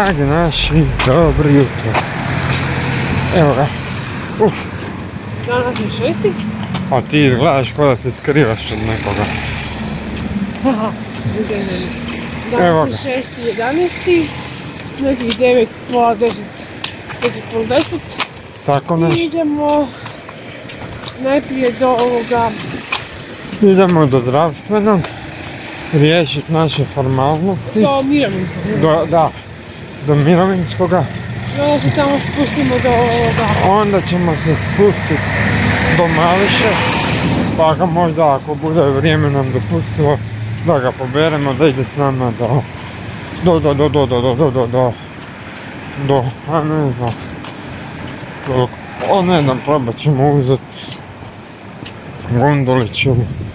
Dragi naši, dobro jutro. Evo ga. Danas je 6. A ti izgledaš kao da se skrivaš od nekoga. Haha, Evo danas ga. je 6.11. Nekih 9, pola 10, nekih pol 10. Tako I nešto. idemo najprije do ovoga. Idemo do zdravstvenog. Riješiti naše formalnosti. Do mirovinskog. Do mirovinskoga. I onda se tamo spustimo do ovoga. Onda ćemo se spustiti do Mališe. Pa ga možda ako bude vrijeme nam dopustilo da ga poberemo, da ide s nama ne znam, probat ćemo uzeti Gunduliću.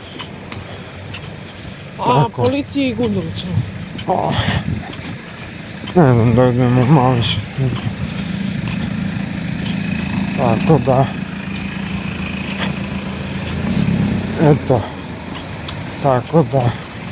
A policiji i Gunduliću. Ne znam, da idemo u Mališu s njim. Tako da. Eto. Tako da.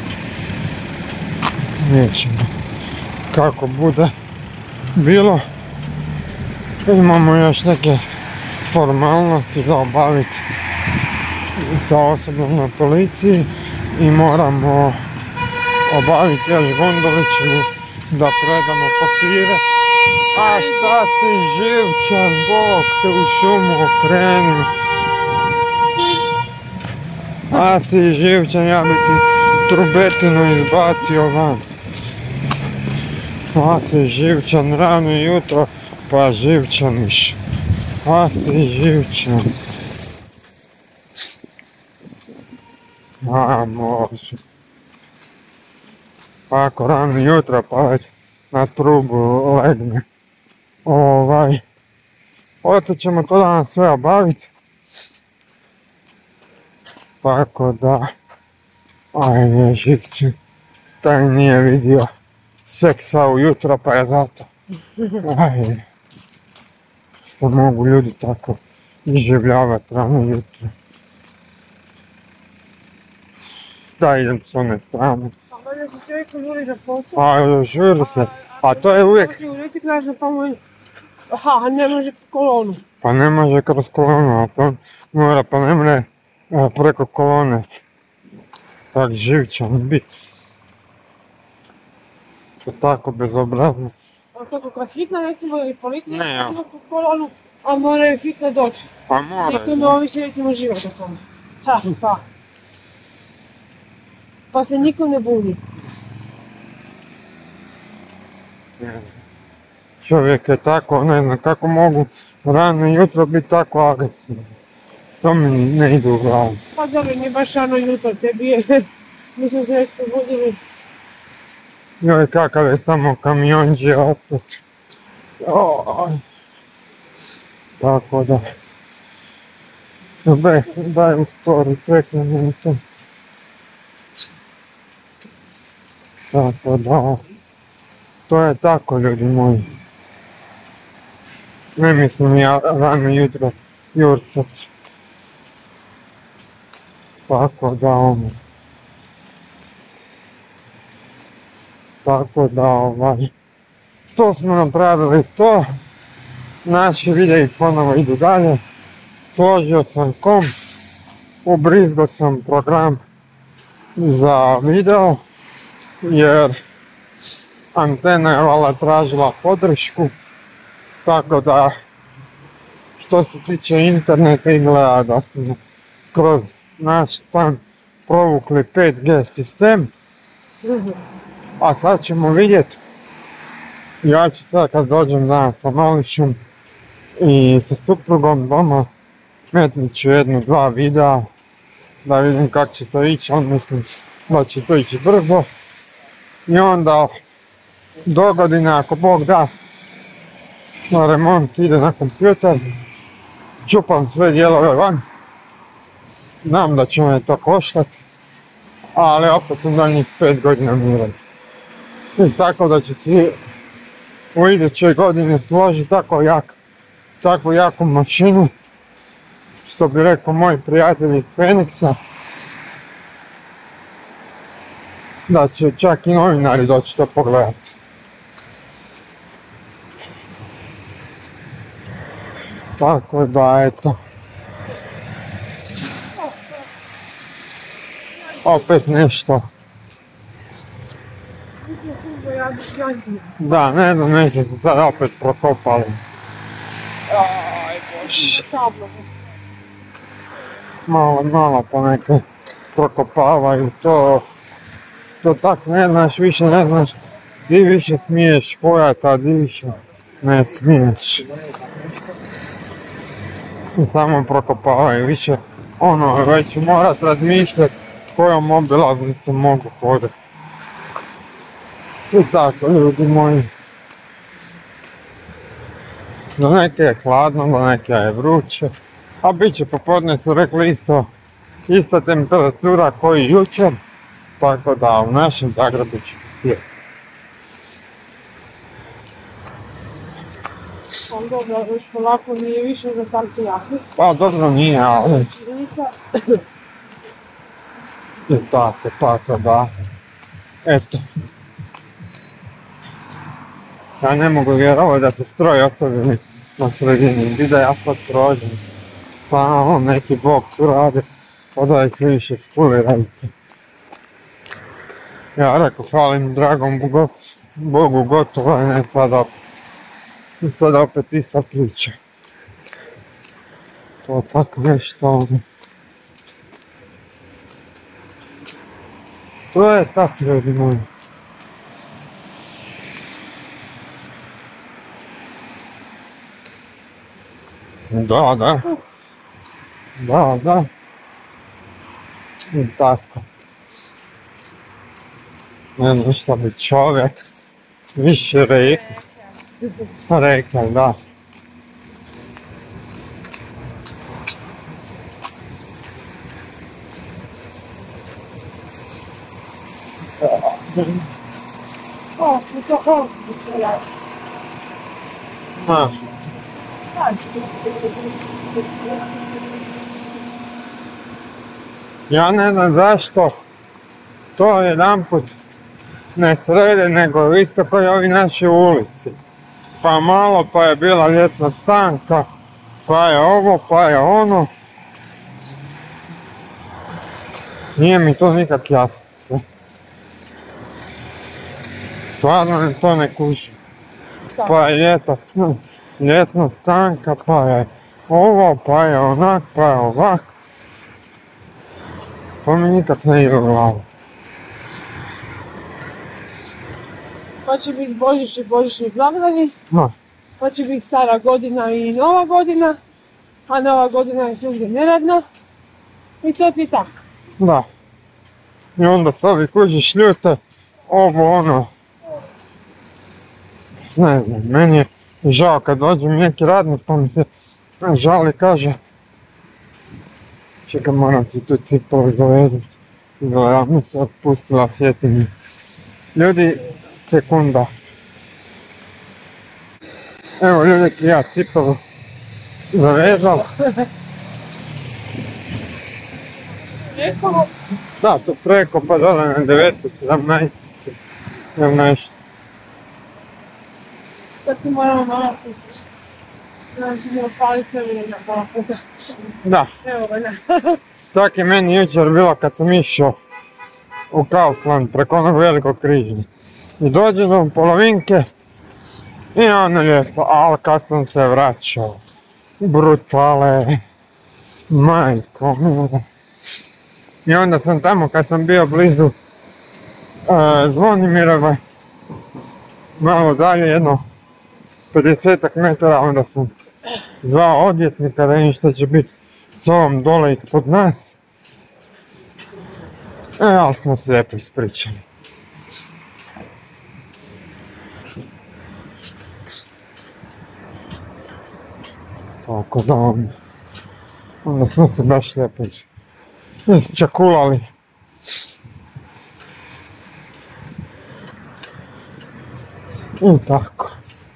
Nećemo. Kako bude bilo. Imamo još neke formalnosti za obaviti sa osobom na policiji i moramo obaviti još Gunduliću da predamo papire. A šta si živčan, Bog te u šumu okrenu. A si živčan, ja bi ti trubetinu izbacio van. A si živčan, rano jutro, pa živčaniš. A si živčan. A može. Ako rano jutro pa već na trubu legne. Oto ćemo to danas sve obaviti. Tako da, ajde živčan, taj nije vidio seksa ujutro pa je zato. Ajde. Što mogu ljudi tako iživljavati rano jutro. Da, idem s one strane. A valjda se čovjek žuri na posao. A žuri se, a to je uvijek. U reciklažu pa mu... Aha, ne može kolonu. Pa ne može kroz kolonu, a to mora pa ne mre preko kolone. Tak živčan biti. To tako bezobrazno. A kako kad hitna recimo ili policija Ne, ja. ima kolonu, a moraju hitno doći. Pa mora. I to ne ovisi recimo život o tome. Pa. Pa se niko ne buni. Čovjek je tako, ne znam kako mogu rano jutro biti tako agresivni. To mi ne ide u glavu. Pa dobro, nije baš rano jutro, tebi je... Mi smo se već probudili. Joj, kakav je tamo kamionđe opet. Tako da. Daj uspori, prekrenem to. Tako da. To je tako, ljudi moji. Ne mislim ja rano jutro jurcat. Tako da Tako da to smo napravili to. Naši videi ponovo idu dalje. Složio sam komp. Ubrizgao sam program za video. Jer antena je valjda tražila podršku. Tako da što se tiče interneta izgleda da smo kroz naš stan provukli 5G sistem. A sad ćemo vidjeti. Ja ću sad kad dođem danas sa Mališom i sa suprugom doma metnut ću 1-2 videa da vidim kako će to ići, ali mislim da će to ići brzo. I onda do godine ako Bog da na remont ide na kompjuter, čupam sve dijelove van. Znam da će me to koštati, ali opet u daljnjih 5 godina miran. I tako da će si u idućoj godini složiti tako jaku mašinu, što bi rekao moj prijatelj iz Feniksa, da će čak i novinari doći to pogledati. Tako da, eto. Opet nešto. Da, ne znam, neće se sad opet prokopali. Aj bože, kablo. Malo ponekad prokopavaju to. To tak ne znaš, više ne znaš. Di više smiješ pojat, a di više ne smiješ. I samo prokopavaju više. Ono, već morat razmišljati kojom obilaznicom mogu hodati. I tako, ljudi moji. Do neke je hladno, do neke je vruće. A bit će popodne, su rekli ista temperatura koji jučer. Tako da u našem Zagrebu će biti. Ali dobro, još polako nije više za tako jaki. Pa dobro nije, ali... I tako da... Eto. Ja ne mogu vjerovati da se stroj ostavili na sredini, vidi da ja sad prođem. Pa neki bog tu radi, odaj se više skulirajte. Ja rekao, hvalim dragom Bogu, gotovo je, ne sad opet ista priča. To tako nešto. To je tako, ljudi moji. Da. I tako. Ne znam šta bi čovjek više rekao, da. Ja ne znam zašto to jedanput ne srede, nego isto kao i ovi naši ulici. Pa malo, pa je bila ljetna stanka, pa je ovo, pa je ono. Nije mi to nikak jasno sve. Stvarno to ne kužim. Pa je ljetna stanka, pa je ovo, pa je onak, pa je ovak. To mi nikak ne ide u glavu. Pa će biti Božić i božićni blagdani, No. pa će biti stara godina i nova godina, a nova godina je svugdje neradna. I to ti tako. Da. I onda se ovi kužiš ljute, ovo ono. Ne znam, meni je žao kad dođe neki radnik pa mi se žali, kaže čekaj, moram si tu cipelu dovezati. Ja mi se otpustila, sjetim. Ljudi, sekunda. Evo ljudi, ja cipelu zavezao. Preko? Da, to preko pa dole na 9, 17. Sad se moramo malo pušiti. Znači mi opali sve vidim na pola puta. Da. Evo ga, ne. Tak je meni jučer bilo kad sam išao u Kaufland preko onog velikog križa. I dođem do polovinke i ono lijepo, ali kad sam se vraćao, brutale, majko mila. I onda sam tamo kad sam bio blizu Zvonimirove, malo dalje, jedno 50 metara, onda sam zvao odvjetnika da vidim šta će biti s ovom dole ispod nas. Ali smo se lijepo ispričali. Tako da onda smo se baš lijepo isčakulali. I tako.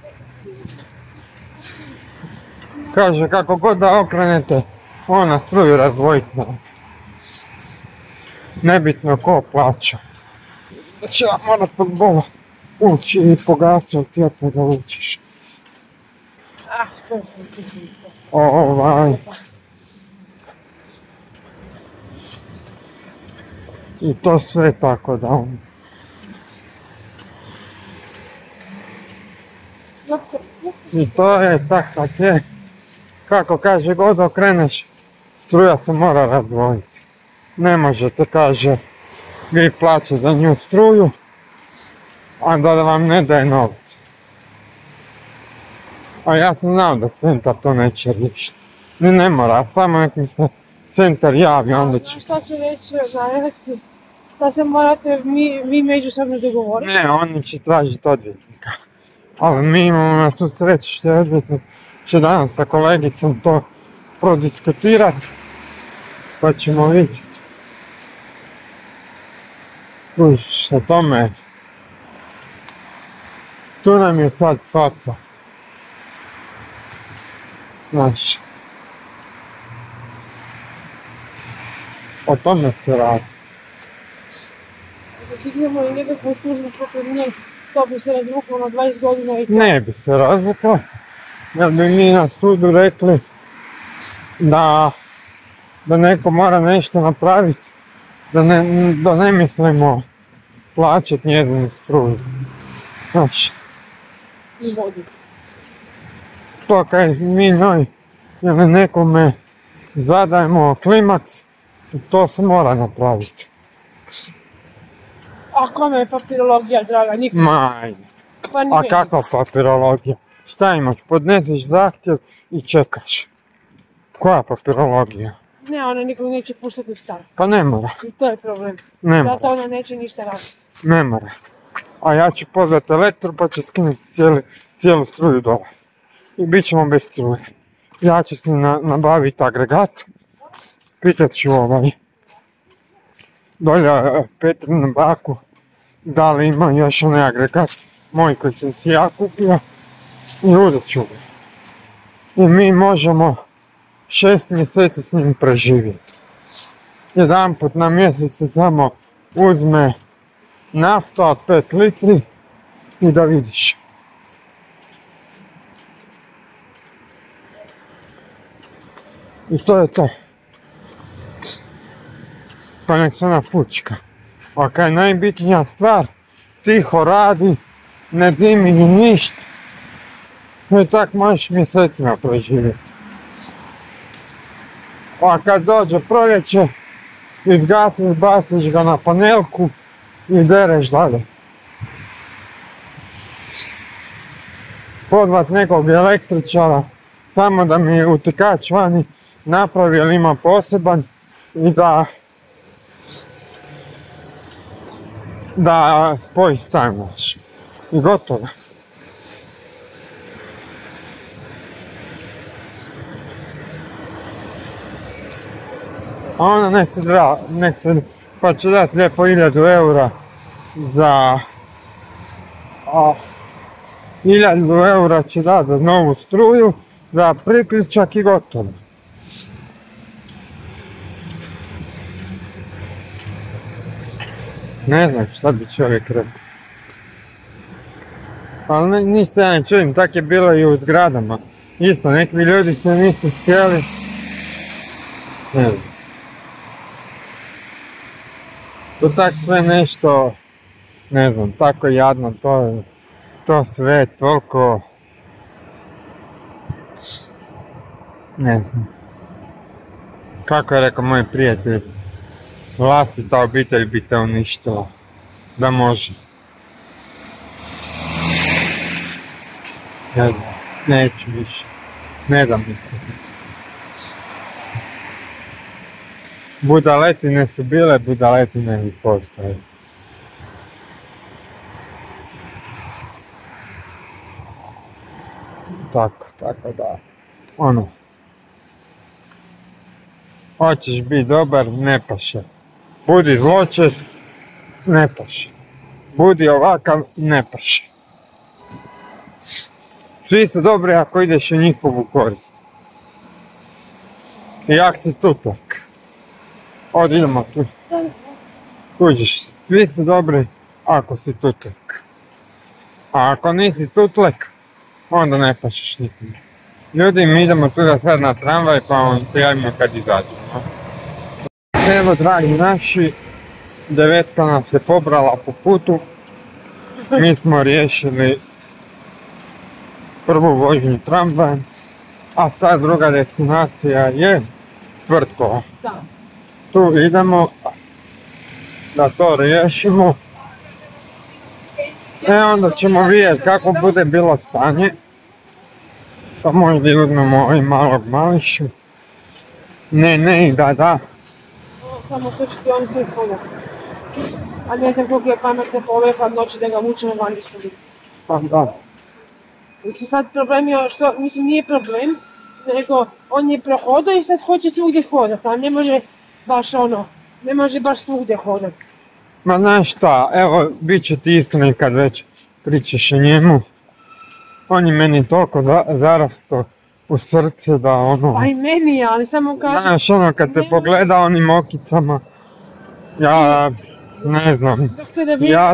Kaže, kako god da okrenete, ona struju razdvojiti mora. Nebitno ko plaća. Da će ja morat pod bola ući i pogasiti, ti opet ga učiš. Skoro sam ti isto. I to sve tako da I to je tako kak je. Kako kaže, god okreneš, struja se mora razdvojiti. Ne možete, kaže, vi plaćate za nju struju, a da vam ne daje novce. A ja sam znao da centar to neće riješiti. Ni ne mora, samo nek mi se centar javi, onda će... Znaš šta će reći na elektri? Da se morate vi međusobno dogovoriti. Ne, oni će tražiti odvjetnika. Ali mi imamo na svu sreću što je odvjetnik će danas sa kolegicom to prodiskutirati. Pa ćemo vidjeti. Kužiš, o tome. Tu nam je sad faca. Znaš. O tome se radi. Dok idemo i nekakvu tužbu protiv nje, to bi se razvuklo na 20 godina i to. Ne bi se razvuklo, jer bi mi na sudu rekli da neko mora nešto napraviti, da ne mislimo plaćati njezinu struju. Znači, I vodu. to kaj mi njoj ili nekome zadajemo klimaks, to se mora napraviti. A kome je papirologija draga? Nikom. Ma ajde. Pa ni A meni. kakva papirologija? Šta imaš? Podneseš zahtjev i čekaš. Koja papirologija? Ne, ona nikog neće puštati u stan. Pa ne mora, I to je problem. ne Zato mora, ona neće ništa raditi. ne mora. A ja ću pozvati elektru pa će skinuti cijelu struju dole. I bit ćemo bez struje. Ja ću si nabaviti agregat. Pitat ću dolje Petrinu baku da li ima još onaj agregat moj koji sam si ja kupio i uzet ću ga. I mi možemo 6 mjeseci s njim preživjeti. Jedanput na mjesec se samo uzme nafta od 5 litri i da vidiš. I to je to. Pa nek se ona fučka. A kaj je najbitnija stvar, tiho radi, ne dimi ni ništa. I tak možeš mjesecima preživjeti. A kad dođe proljeće, izgasiš, baciš ga na panelku i dereš dalje. Pozvat nekog električara, samo da mi utikač vani napravi jer ima poseban i da spoji stan naš. I gotovo. A ona nek se, pa će dati lijepo 1000 eura za... 1000 eura će dati za novu struju, za priključak i gotovo. Ne znam šta bi čovjek rekao. Ali ništa ja ne čudim, tak je bilo i u zgradama. Isto, neki ljudi se nisu htjeli. Ne znam. To tak sve nešto, ne znam, tako jadno, to sve toliko, ne znam. Kako je rekao moj prijatelj, vlastita obitelj bi te uništila, da može. Ne znam, neću više, ne da mi se. Budaletine su bile, budaletine i postoje. Tako da, ono. Hoćeš biti dobar, ne paše. Budi zločest, ne paše. Budi ovakav, ne paše. Svi su dobri ako ideš u njihovu korist. I ako si tutlak. Ovdje idemo tu. Kužiš se. Svi su dobri ako si tutlak. A ako nisi tutlak, onda ne pašeš nikome. Ljudi, mi idemo tuda sad na tramvaj pa vam se javimo kad izađemo. Evo, dragi naši, 9 nas je pobrala po putu. Mi smo riješili prvu vožnju tramvajem, a sad druga destinacija je Tvrtkovo. Da. Tu idemo da to riješimo. Onda ćemo vidjeti kako bude bilo stanje. Pa možda i uzmemo i malog mališu. Ne, da. Samo što ću ti on sve hodat. A ne znam koliko je pametno povekla noći da ga vučemo vani što biti. Pa da. Mislim sad problem je što, mislim nije problem, nego on je prohodao i sad hoće svugdje hodat, a ne može baš ne može baš svugdje hodat. Ma znaš šta, evo, bit će ti iskreni kad već pričaš o njemu. On je meni toliko zarasto u srce da Pa i meni je, ali samo kažem... Znaš, kad te pogleda onim okicama, ja ne znam, dok se ne vidim,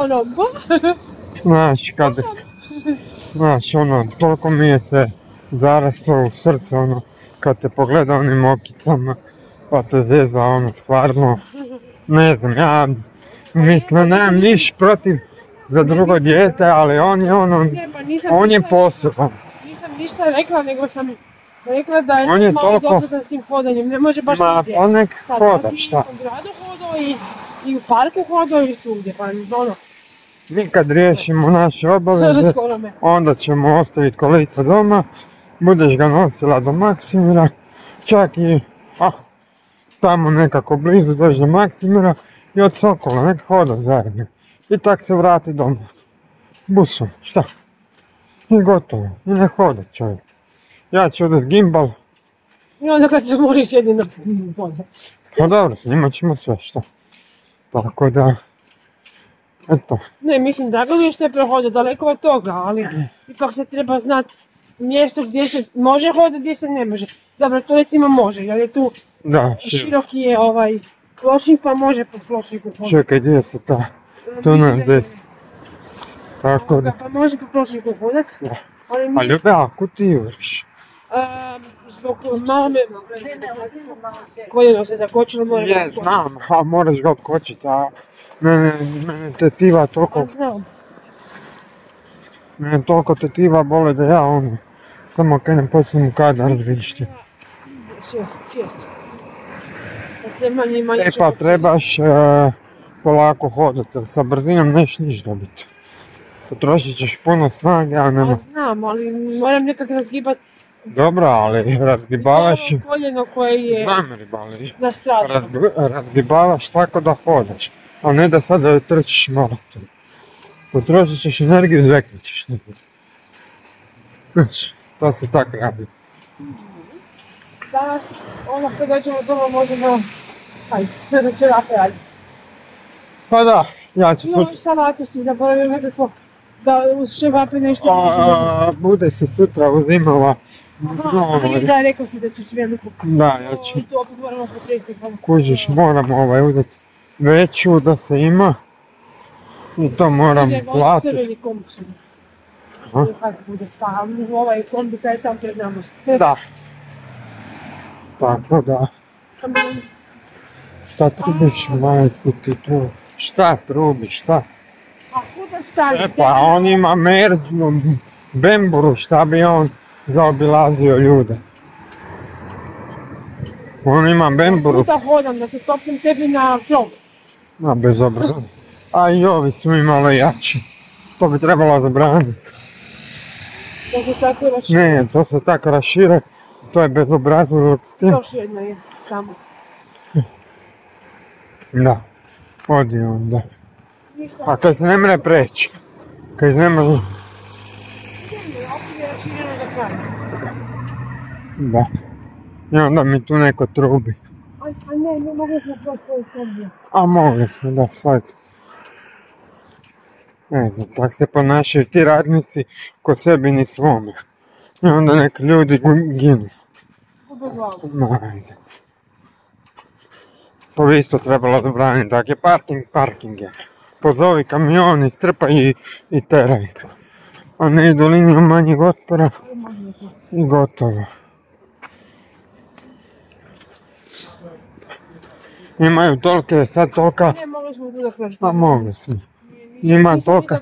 znaš, toliko mi je se zarasto u srce, kad te pogleda onim okicama, pa te zeza, stvarno, ne znam, ja mislim, nemam niš protiv za drugo dijete, ali on je on je poseban. Nisam ništa rekla, nego sam rekla da je malo dosadan s tim hodanjem, ne može baš svugdje. Ma, nek hoda, šta? U gradu hodao i u parku hodao i svugdje, pa Mi kad riješimo naše obaveze, onda ćemo ostaviti kolica doma, budeš ga nosila do Maksimira, čak i tamo nekako blizu doći do Maksimira i od Sokola, nek hoda zajedno. I tak se vrati doma. Busom, šta? I gotovo, i ne hoda čovjek. Ja ću uzeti gimbal. I onda kad se moriš jedino bolje. Pa dobro, snimat ćemo sve, šta? Tako da, eto. Ne, mislim, drago mi je što je prohodio, daleko od toga, ali ipak se treba znati mjesto gdje se može hodati, gdje se ne može. Dobro, to recimo može, jer je tu široki je pločnik, pa može po pločniku hodati. Čekaj, gdje se ta? Tu nas desi. Tako da. Pa može po pločniku hodati. A Ljube, ako ti juriš? Zbog malo me... Koljeno se zakočilo, moram ga otkočiti. Znam, a moraš ga otkočiti, a mene tetiva toliko... Znam. Mene toliko tetiva bole da ja samo kad ne počnem kadar, vidiš ti. Sjest. Kad se manje i manje... Pa trebaš polako hodati, jer sa brzinom neš niš dobiti. Potrošit ćeš puno snage, a nema... Znam, ali moram nekak razgibat... Dobro, ali razgibavaš... I koljeno koje je... Znam, nastradalo. Razgibavaš tako da hodaš, a ne da sad trčiš maraton. Potrošit ćeš energiju, zveknut ćeš nekako. Znači, to se tako radi. Danas, kad dođemo doma možemo... ćevape raditi. Pa da, ja ću sutra... salatu si zaboravio nekako da uz ćevape nešto bude se sutra uzimala... Da, rekao si da ćeš veliku. Da, ja ću... To opet moramo potresti. Kužiš, moram uzeti veću da se ima. I to moram platiti. Crveni kombi. Kako bude, pa ovaj kombi kaj je tam pred nama. Da. Tako da. Šta trubiš, majku ti tu? Šta trubiš, šta? A kuda stani? Pa on ima merđu, bemburu, šta bi on zaobilazio ljude? On ima bemburu. Kuda hodam da se topim tebi na krov. Ma bezobrazno. A i ovi su mi malo jači. To bi trebalo zabraniti. To se tako rašire? Ne, to se tako rašire. To je bezobrazno s tim. Još jedna je tamo. Da. Odi onda. A kad se ne mre preći. Kad se ne može... Opet je rašireno do kraja. Da. I onda mi tu neko trubi. A ne mogli smo proći koji kombi. A mogli smo, da, shvati. Ne znam, tak se ponašaju ti radnici ko sebi ni svome. I onda neki ljudi ginu. Gube glavu. Ajde. To bi isto trebalo zabraniti, tak je parking je. Pozovi kamion, istrpaj i teraj. a ne idu linijom manjeg otpora i gotovo. Imaju tolike, sad tolika... Ne, mogli smo tu da prošli. Pa mogli smo. Ima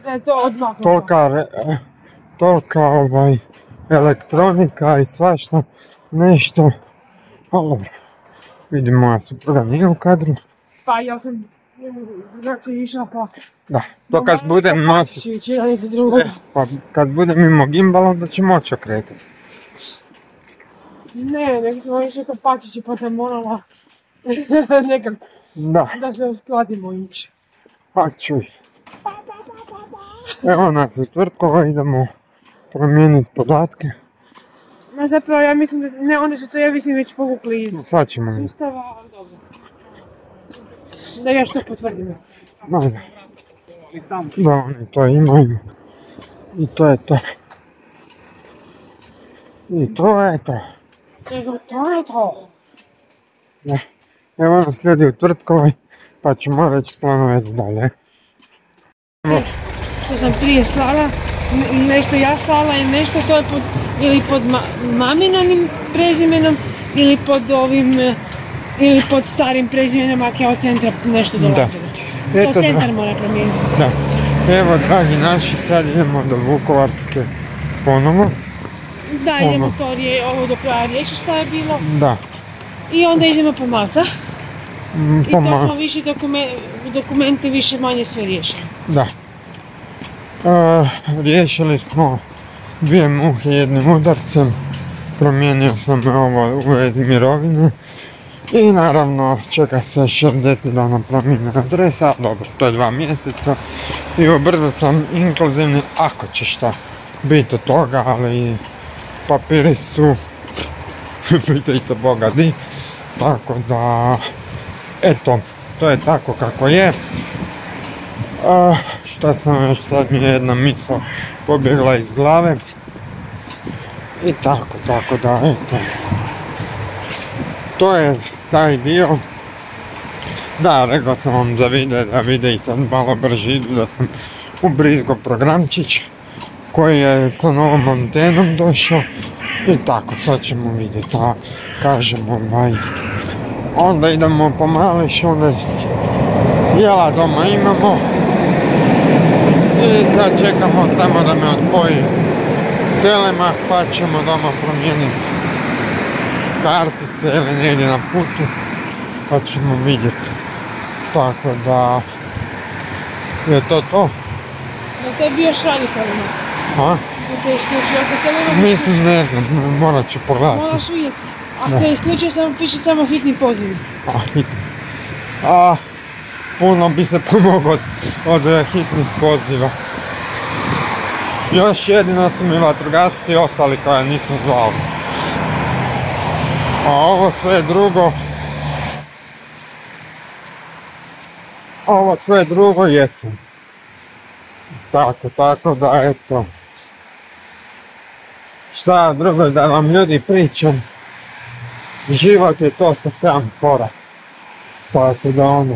tolika elektronika i svašta nešto. Ali dobro, vidim moja supruga nije u kadru. Pa ja sam znači išla pa... Da, to kad budem nositi... Pa kad budem imao gimbal onda će moći okretati. Ne, nek smo išli kao pačići pa sam morala nekak da se uskladimo ići. Pa čuj. Evo nas u Tvrtkova, idemo promijeniti podatke. No zapravo ja mislim da, ne, oni su to ja mislim već povukli iz sustava, ali dobro. Da ja što potvrdim. Da, oni to imaju. I to je to. I to je to. To je to. Da. Evo nas ljudi u Tvrtkovoj, pa ćemo reći planove za dalje. Što sam prije slala, nešto ja slala i nešto to je ili pod maminonim prezimenom ili pod ovim, ili pod starim prezimenom ako je od centra nešto dolazilo. To centar mora promijeniti. Da. Evo dragi naši, sad idemo do Vukovarske ponovo. Da, idemo to ovo do kraja riječi šta je bilo. Da. I onda idemo po Malca. I to smo više dokumente više manje sve riješili. Da. Riješili smo 2 muhe jednim udarcem. Promijenio sam ovo u mirovine. I naravno čeka se 60 dana promjene adresa, dobro, to je 2 mjeseca. I ubrzo sam inkluzivni, ako će šta biti od toga, ali papiri su, pitajte Boga di. Tako da, eto, to je tako kako je. Šta sam već, sad mi je jedna misao pobjegla iz glave. I tako da, eto. To je taj dio. Da, rekao sam vam za videe, da videi sad malo brže idu, da sam ubrizgo programčić koji je sa novom antenom došao. I tako, sad ćemo vidjeti, a kažemo onda idemo po Mališ, onda jela doma imamo. I sad čekamo samo da me odpoji Telemach pa ćemo doma promijeniti kartice ili negdje na putu, pa ćemo vidjeti. Tako da je to to. Da te bi još radi Telemach? A? Da te isključio oko Telemach? Mislim, ne znam, morat ću pogledati. Moraš vidjeti. Ako te isključio samo piše samo hitni pozivi. Hitni. Puno bi se pomogao od hitnih poziva. Još jedino su mi vatrogasci ostali koje nisam zvao. A ovo sve drugo jesam. Tako da eto. Šta drugo da vam ljudi pričam. Život je to sa 7 korak. Tako da ono.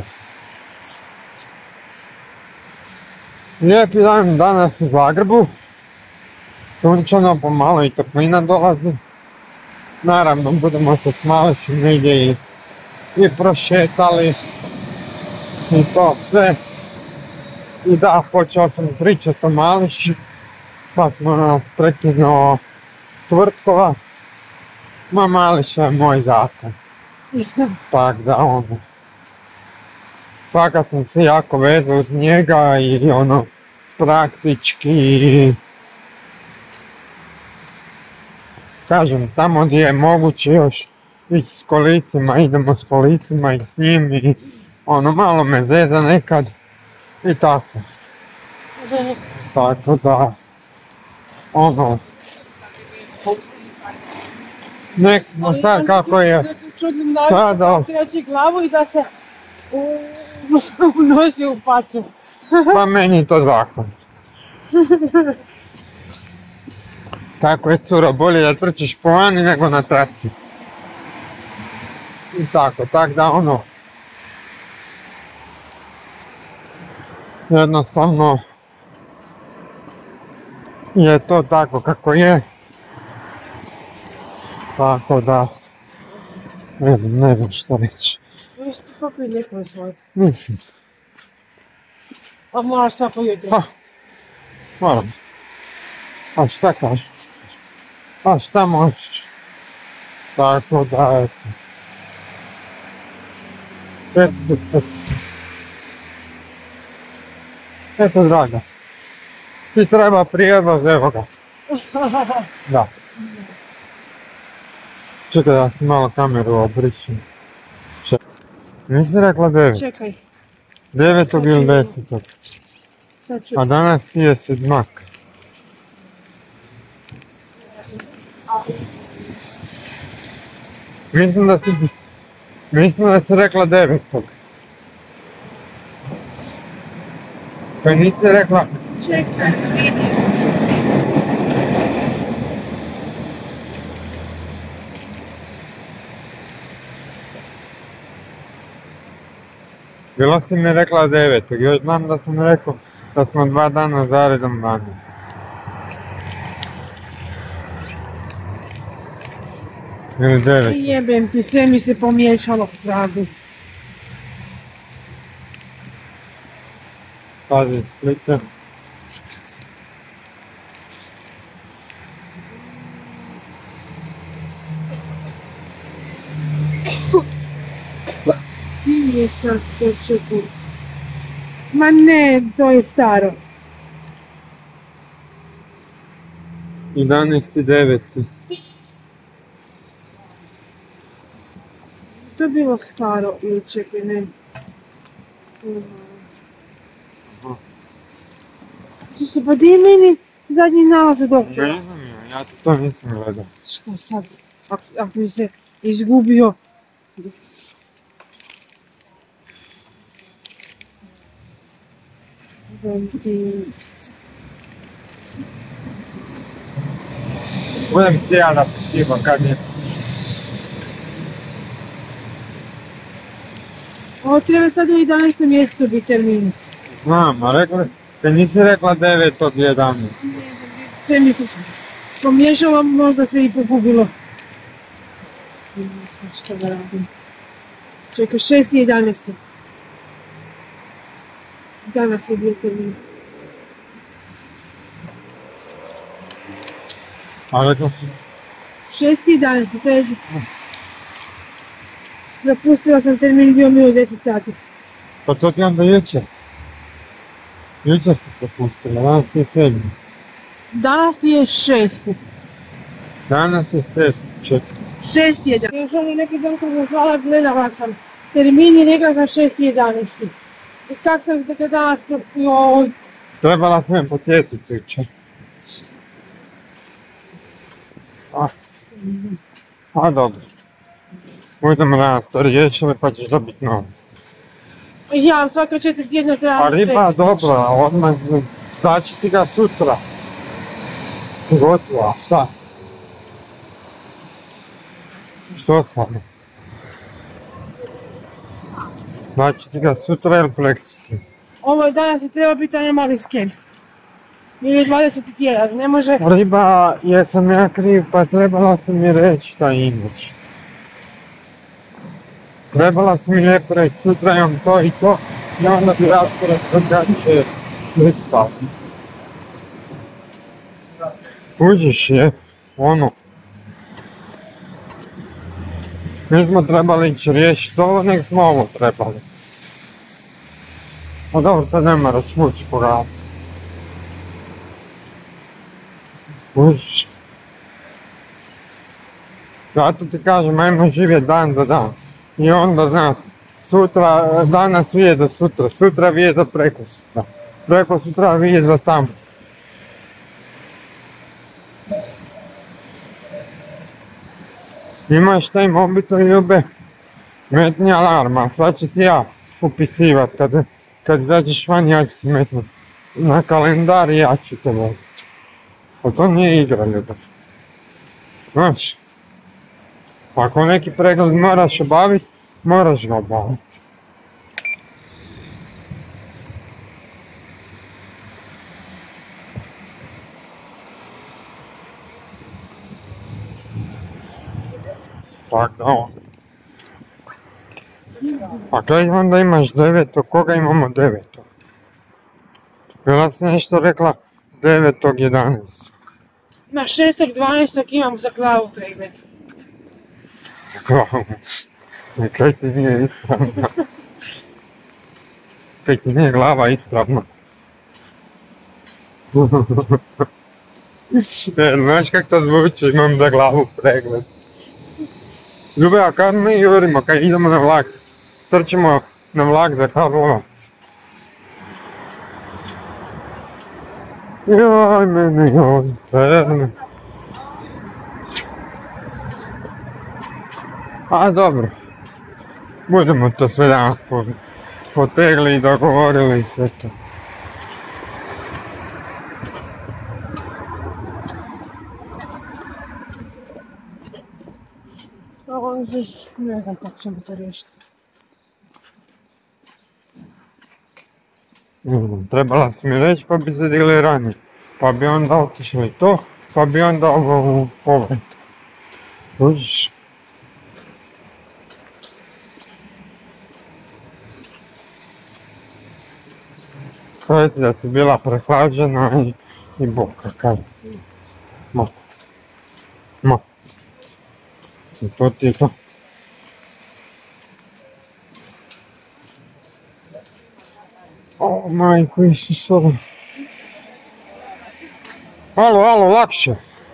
Lijepi dan danas u Zagrebu. Sunčano, pomalo i toplina dolazi. Naravno budemo se s Mališem negdje i prošetali. I to sve. I da, počeo sam pričati o Mališu. Pa smo nas prekinuo Tvrtkova. Ma Mališa je moj zakon. Tak da ono. Svaka sam se jako vezao uz njega i ono praktički. Kažem, tamo gdje je moguće još ići s kolicima, idemo s kolicima i s njim i ono malo me zeza nekad i tako. Tako da, ono, nekako sad kako je sada. Kreći glavu i da se unosi u facu. Pa meni je to zakon. Tako je curo, bolje da trčiš po vani nego na traci. I tako da ono. je to tako kako je. Tako da, ne znam šta reći. Jesi ti popio lijekove svoje? Nisam. A moraš svako jutro? Pa, moram. A šta kažeš? A šta možeš? Tako da, eto. Sve to. Eto, draga. Ti treba prijevoz, evo ga. Da. Čekaj da si malo kameru obrišim. Nisi rekla 9? Čekaj. 9. ili 10. Sad ću. A danas ti je sedmak. Mislim da si rekla 9. Pa nisi rekla... Čekaj, vidim. Bilo si mi rekla 9. Još znam da sam rekao da smo 2 dana zaredom vani. Ili 9. Jebem ti, sve mi se pomiješalo u pragu. Pazi, slike. Ti je sad to čekaj. Ma ne, to je staro. 11.9. To je bilo staro ili čekaj, ne. Pa di je meni zadnji nalaz od doktora? Ne znam ja to nisam gledao. Što sad? Ako mi se izgubio. Budem se ja napitivan kad je... Ovo treba sad u 11. mjesecu biti termin. Znam, a rekla, te nisi rekla 9 od 11. Sve mi se pomiješalo, možda se i pogubilo. Ne znam što da radim. Čekaj, 6.11. Danas je bio termin. A rekla si... 6.11. to je... Propustila sam termin, bio mi u 10 sati. Pa to ti onda jučer. Jučer si propustila, danas ti je 7. Danas ti je 6. Danas je 7. 6.11. Još ono neki dan sam zvala, gledala sam termin i rekla sam 6.11. I kak sam te danas propustila? Trebala sam me podsjetiti jučer. A dobro. Budemo danas to riješili pa ćeš dobiti novo. Ja, svaka 4 tjedna treba... A riba dobro, odmah daći ti ga sutra. Gotovo, a šta? Što sad? Daći ti ga sutra ili prekosutra? Ovo danas je treba biti onaj mali sken. Ili 20 tjedan, ne može... Riba, jesam ja kriv pa trebala sam mi reći šta imaš. Trebala sam mi lijepo reći, sutra imam to i to, i onda bi raspored drugačije slikao. Kužiš je, ono. Mi smo trebali ići riješiti ovo, nego smo ovo trebali. A dobro, sad ne moraš mući pogledati. Kužiš. Zato ti kažem, ajmo živjeti dan za dan. I onda, znaš, sutra, danas vije za sutra, sutra vije za prekosutra, prekosutra vije za tamo. Imaš taj mobitel, ljube, metni alarma, sad ću si ja upisivat, kad izađeš van ja ću si metnut na kalendar i ja ću te voditi. A to nije igra, ljube. Znaš, ako neki pregled moraš obaviti, moraš ga obaviti. Tak da on. A kaj onda imaš 9. Koga imamo 9. Bila si nešto rekla 9.11. Na 6.12. imam za glavu pregled. Za glavu? Kaj ti nije ispravno? Kaj ti nije glava ispravna? Znaš kak to zvuči, imam za glavu pregled. Ljube, a kad mi jurimo, kad idemo na vlak, trčimo na vlak za Karlovac. Joj, mene, joj, crne. A dobro, budemo to sve danas potegli i dogovorili i sve to. Ne znam kako ćemo to riješiti. Trebala si mi reći pa bi se digli ranije. Pa bi onda otišli to, pa bi onda ovo u povrat. Užiš? Reci da si bila prehlađena i bog kakav. Ma. I to ti je to. O, majko Isusova. Alo, lakše.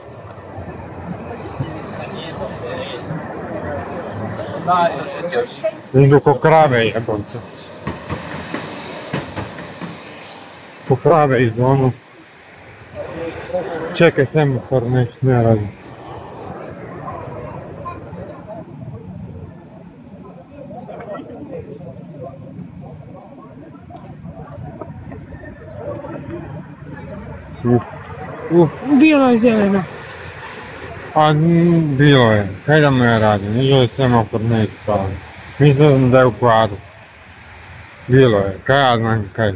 Idu ko krave jebonce. Ko krave idu, ono. Čekaj, semafor ne radi. Bilo je zeleno. A bilo je, kaj da me radi, nižo je semafor ne ispravio. Mislim da je u kvadu. Bilo je, kaj ja znam kaj.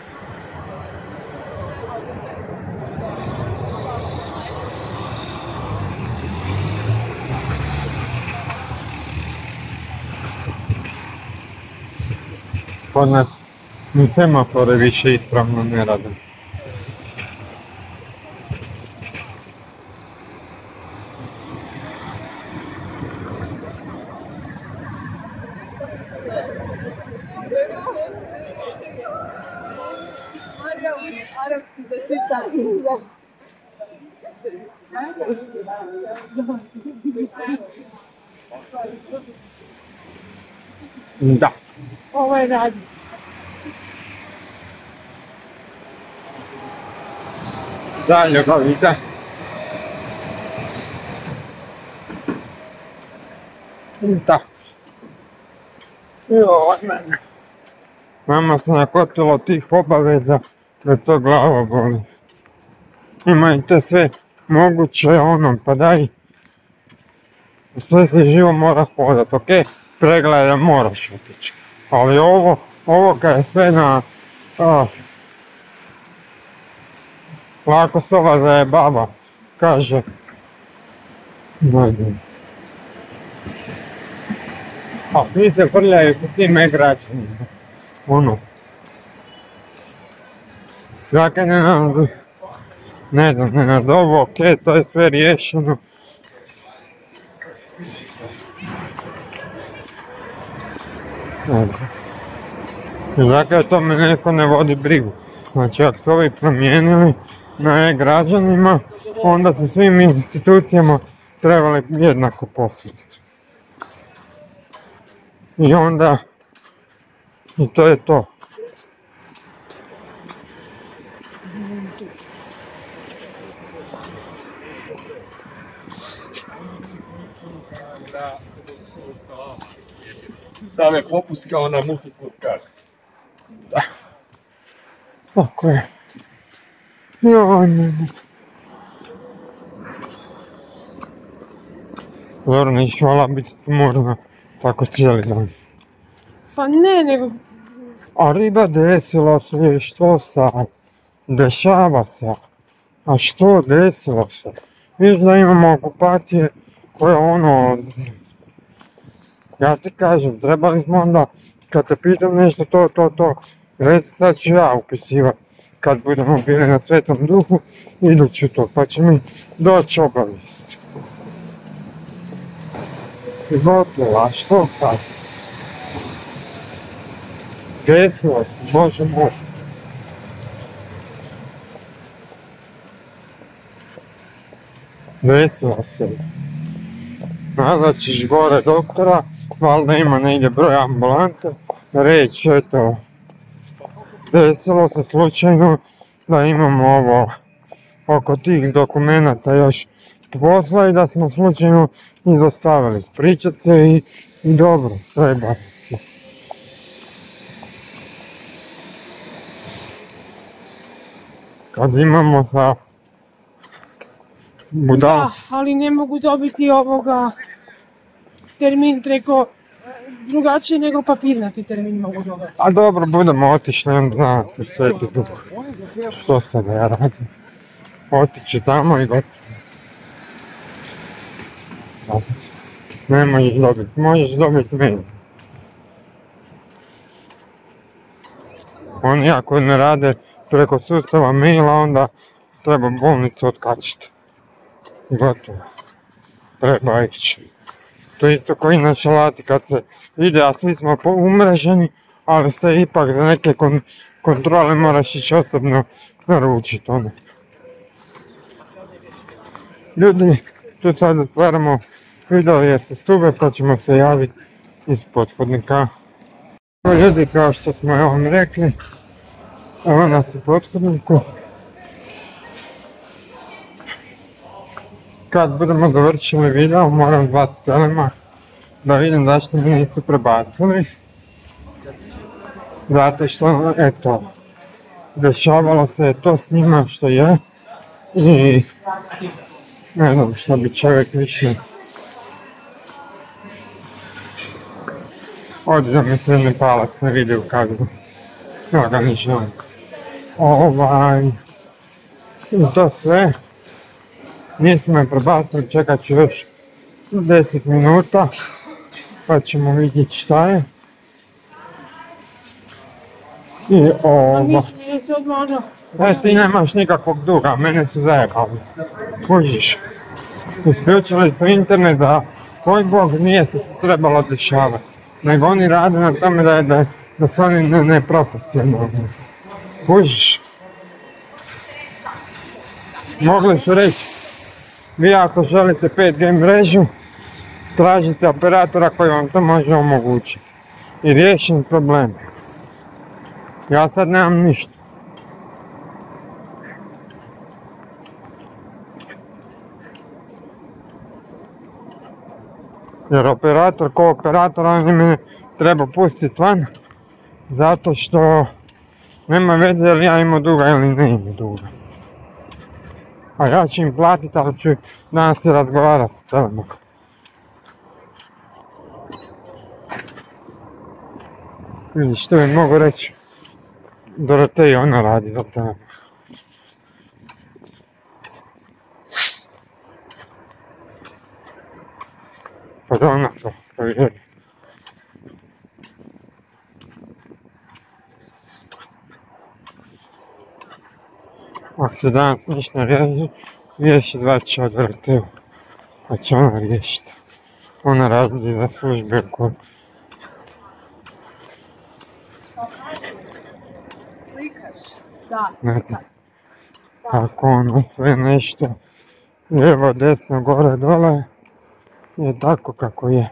Kod nas ni semafore više ispravno ne rade. Da. Ovo je radi. Da, ljubavita. Da. Joj, mene. Mama se nakotilo tih obaveza da to glava boli. Imajte sve moguće ono, pa daj. Sve se živo mora hodat, okej? Pregleda moraš otići. Ali ovo kad je sve na... Lako se ova zajebava, kaže. A svi se frljaju sa tim e-građanima. Ono. Svake ne znam, ovo, okej, to je sve riješeno. Zakaj to me neko ne vodi brigu. Znači ako su ovi promijenili na e-građanima, onda su svim institucijama trebali jednako posuditi. I onda, i to je to. Stave popust kao na multiplu kartu. Da. Tako je. Joj, ne. Dobro, neću vala biti tumorna tako cijeli dan. Pa ne, nego... A riba desilo se, što sad? Dešava se. A što desilo se? Viš da imamo okupacije koje ono Ja ti kažem, trebali smo onda, kad te pitam nešto to, reći sad ću ja upisivat. Kad budemo bili na Svetom Duhu, iduću to, pa će mi doći obavijest. I gotovo, a što sad? Desilo se, Bože moj. Desilo se. Nazvat ćeš gore doktora, valjda ima negdje broj ambulante, reći eto, desilo se slučajno da imamo ovo oko tih dokumenata još posla i da smo slučajno izostavili. Spričat se i dobro, treba se. Kad imamo sa budal... Da, ali ne mogu dobiti ovoga termin preko drugačije nego papirnati termin mogu dobiti. A dobro, budemo otišli onda na Sveti Duh. Što sad da ja radim? Otići tamo i gotovo. Ne možeš dobiti mail. Oni ako ne rade preko sustava maila, onda treba bolnicu otkačiti. Gotovo. Treba ići. To je isto koji naši alati kad se ide, a svi smo umreženi, ali se ipak za neke kontrole moraš ići osobno naručiti ono. Ljudi, tu sad otvaramo video jer se stube pa ćemo se javiti ispod hodnika. Ljudi, kao što smo vam rekli, evo nas u pothodniku. Kad budemo završili video moram zvati Telema da vidim zašto mi nisu prebacili. Zato što, eto, dešavalo se to s njima što je i ne znam što bi čovjek više. Ovdje da mi se ne palac na videu kako organiziram. I to sve. Nisu me prebacili, čekat ću još 10 minuta, pa ćemo vidjeti šta je. I ovo... ti nemaš nikakvog duga, mene su zajebali. Kužiš. Isključili su internet da tvoj bog nije se trebalo dešavati. Nego oni rade na tome da su oni neprofesionalni. Kužiš. Mogli su reći, vi ako želite 5G mrežu, tražite operatora koji vam to može omogućiti. I riješen problem. Ja sad nemam ništa. Jer operator ko operator, on me treba pustiti van. Zato što nema veze je li ja imao duga ili ne imao duga. A ja ću im platiti, ali ću danas se razgovarati s Telemom. Vidiš, što bi mogu reći, Doroteji ona radi za Telemom. Pa da ona to provjeri. Ako se danas ništa ne riješi, zvat će od Doroteju. Pa će ona riješiti. Ona radi za službe koje... Slikaš? Da. Znate, ako ono sve nešto lijevo, desno, gore, dole, je tako kako je.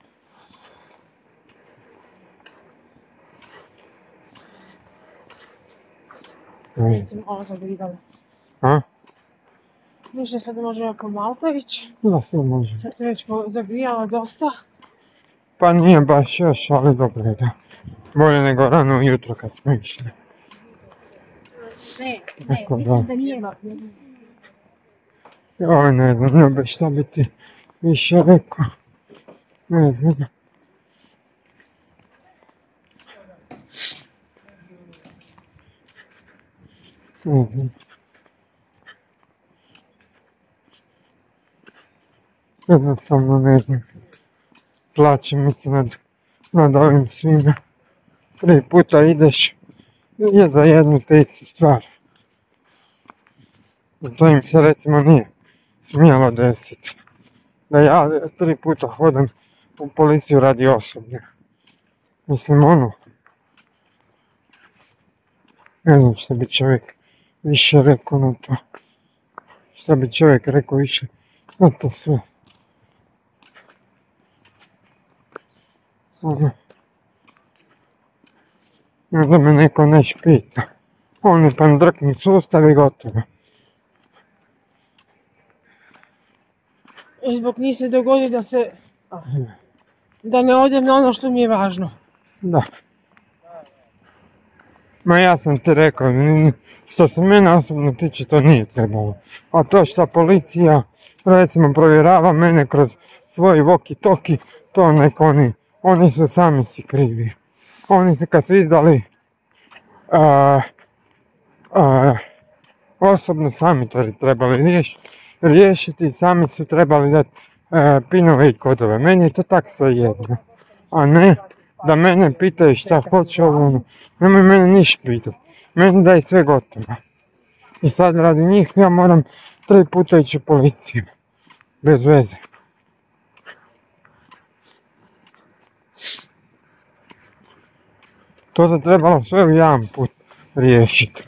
Ste malo zagrijali. A? Više sad možemo po Maltović. Da, sve može. Sad je već zagrijala dosta. Pa nije baš još, ali dobro je da. Bolje nego rano ujutro kad smo išli. Ne, mislim da nije. Joj, ne znam, ne bi šta bi ti više rekao. Ne znam. Ne znam. Jednostavno ne znam. plaće mi se nad ovim svima. 3 puta ideš je za jednu te istu stvar. I to im se recimo nije smjelo desiti. Da ja 3 puta hodam u policiju radi osobne. Mislim ono, ne znam što bi čovjek više rekao na to. Što bi čovjek rekao više na to sve. Ono. Onda me neko neš pita. On je pa drkni sustav i gotovo. I zbog njih se dogodi da ne odem na ono što mi je važno. Da. Ma ja sam ti rekao, što se mene osobno tiče, to nije trebalo. A to što policija, recimo, provjerava mene kroz svoj walkie-talkie, to nek oni su sami si krivi. Oni su kad su izdali osobno sami to trebali riješiti, sami su trebali dati pinove i kodove. Meni je to tak svejedno. A ne da mene pitaju šta hoće ovo, nemoj mene ništa pitati. Meni daj sve gotovo. I sad radi njih ja moram 3 puta ići u policiju. Bez veze. To se trebalo sve u jedan put riješiti.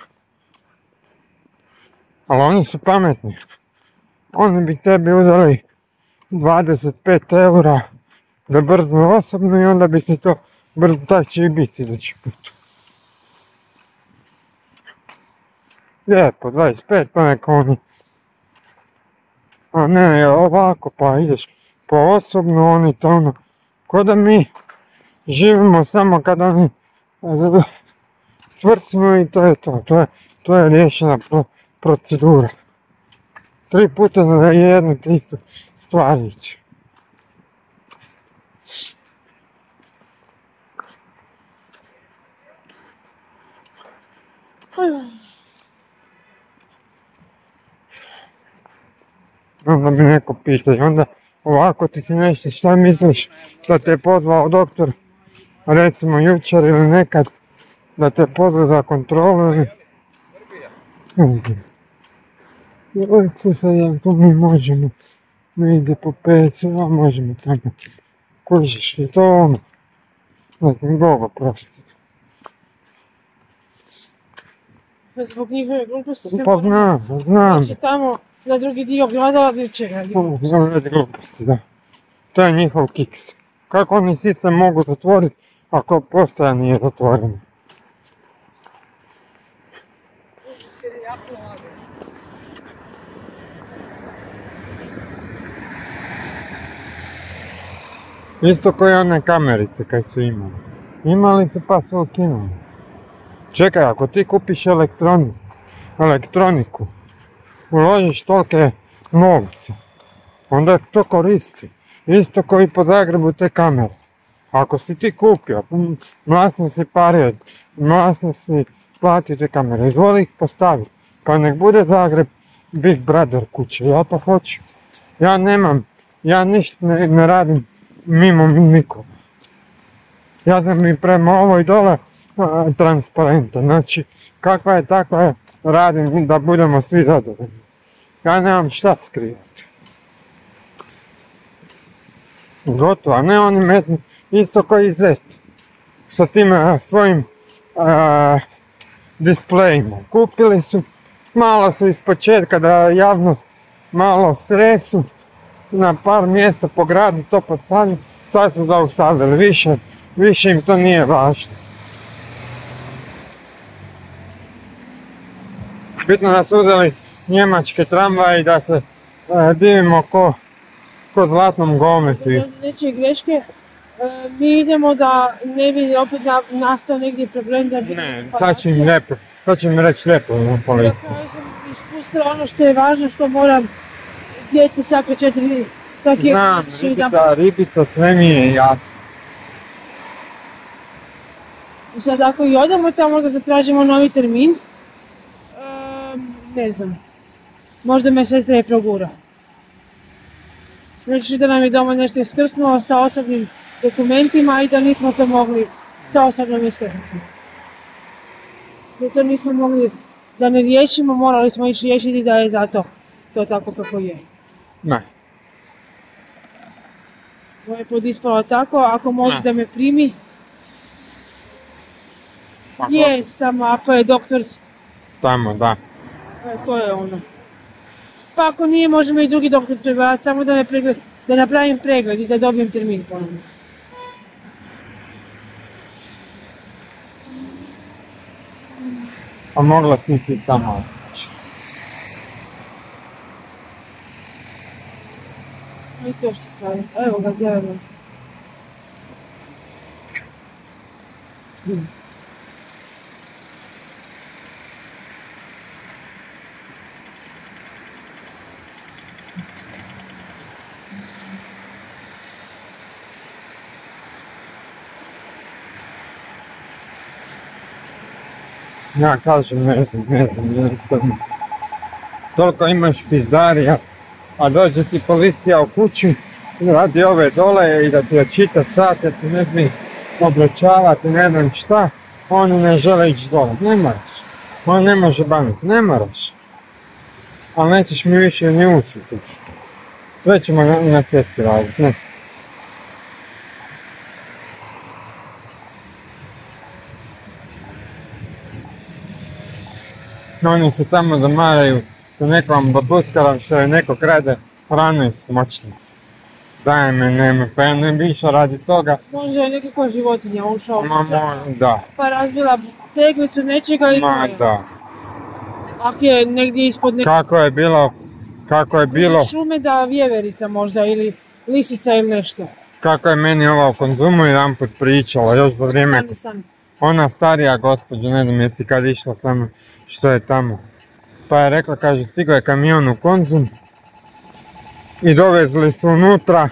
Ali oni su pametni. Oni bi tebi uzeli 25 eura za brzu osobnu i onda bi se to brzo, tak će i biti idući put. Lijepo, 25 pa neka oni. A ne, ovako pa ideš po osobnu, oni to ono. Ko da mi živimo samo kad oni cvrcnu i to je to. To je riješena procedura. 3 puta na jednu te istu stvar ići. Onda bi neko pitao i onda ovako ti si nešto šta misliš da te je pozvao doktor, recimo jučer ili nekad, da te je pozvao za kontrolu ili... Oj, tu sad tu mi možemo negdje po 5, a možemo tamo kužiš i to ono. Zatim gogo prosto. Zbog njihove gluposti se Pa znam. znači tamo na drugi dio grada neće raditi. Radi gluposti, da. To je njihov kiks. Kako oni svi se mogu zatvoriti ako postaja nije zatvorena? Isto koje one kamerice kaj su imali. Imali su pa su ukinuli. Čekaj, ako ti kupiš elektroniku, uložiš tolike novce, onda to koristi. Isto koji po Zagrebu te kamere. Ako si ti kupio, masno si pario, masno si platio te kamere, izvoli ih postaviti. Pa nek bude Zagreb Big Brother kuće, ja to hoću. Ja ništa ne radim mimo nikoga. Ja sam i prema ovoj dole transparentan, znači kakva je takva je, radim da budemo svi zadovoljni. Ja nemam šta skrivati. Gotovo, a ne oni metni isto koji Zet. Sa tim svojim displejima. Kupili su, malo su ispočetka da javnost malo stresu, na par mjesta po gradu to postavili, sad su zaustavili, više im to nije važno. Bitno da su uzeli njemačke tramvaje i da se divimo ko zlatnom gometu. Neće greške, mi idemo da ne bi opet nastao negdje problem da bi... Ne, sad će im reći lijepo u policiji. Ja sam ispustila ono što je važno, što moram dijete svake 4... Znam, ribica, sve mi je jasno. Sad ako i odemo tamo da zatražimo novi termin, ne znam, možda me sestra je progura. Znači da nam je doma nešto iskrsnulo sa osobnim dokumentima i da nismo to mogli sa osobnom iskaznicom. Da to nismo mogli, da ne riješimo, morali smo ići riješiti da je zato to tako kako je. Ne. Ovo je podispalo tako, ako može da me primi. Je, samo ako je doktor... Tamo, da. To je ono. Pa ako nije, možemo i drugi doktor trebati, samo da me pregled, da napravim pregled i da dobijem termin ponovno. A mogla si ti sama. I to što pravim. Evo ga, zeleno. Ja kažem, ne znam, jednostavno. Toliko imaš pizdarija, a dođe ti policija u kući, radi ove dole i da ti očita sate, ti ne smiješ obraćavati, ne znam šta, oni ne žele ići dole, ne moraš. On ne može baniti, ne moraš. Ali nećeš mi više ni ući u kući. Sve ćemo na cesti raditi, ne. Oni se tamo zamaraju sa nekom babuskarom što je neko krade hranu iz močnice. Daj me, nema, pa ja ne bi išao radi toga. Možda je nekako životinja ušao. Da. Pa razbila teglicu nečega i Ma da. Ako je negdje ispod neke... Kako je bilo... šume da vjeverica možda ili lisica ili nešto. Kako je meni ova u Konzumu jedanput pričala, još za vrijeme... Ona starija gospođa, ne znam jesi kad išla samo što je tamo. Pa je rekla, kaže, stigao je kamion u Konzum i dovezli su unutra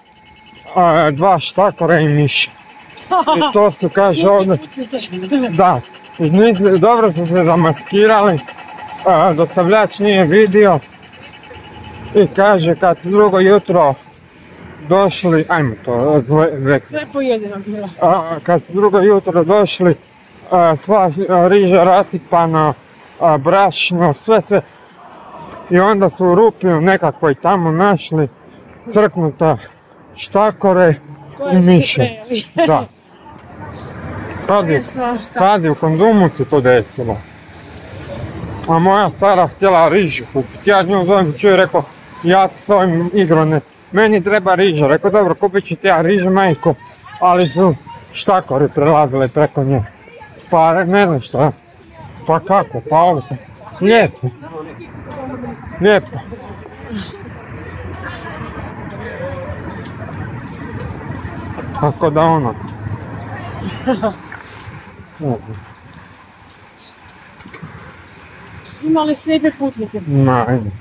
2 štakora i miša. I to su, kaže, ovdje... Da, dobro su se zamaskirali, dostavljač nije vidio i kaže, kad su drugo jutro došli, ajmo to, sve pojedeno bilo. Kad su drugo jutro došli, sva riža rasipana, brašno, sve. I onda su u rupi nekakvoj tamo našli crknuta štakore i miše. Da. Pazi, u Konzumu se to desilo. A moja stara htjela rižu kupiti. Ja nju zovem čuju i rekao, ja se s ovim igrom ne... Meni treba riža. Rekao, dobro, kupit ću ti ja rižu, majko. Ali su štakori prelazili preko nje. Pa ne znam šta. Pa kako, pa ovo. Lijepo. Lijepo. Tako da ono. Ima li slijepe putnike? Ma, ajde.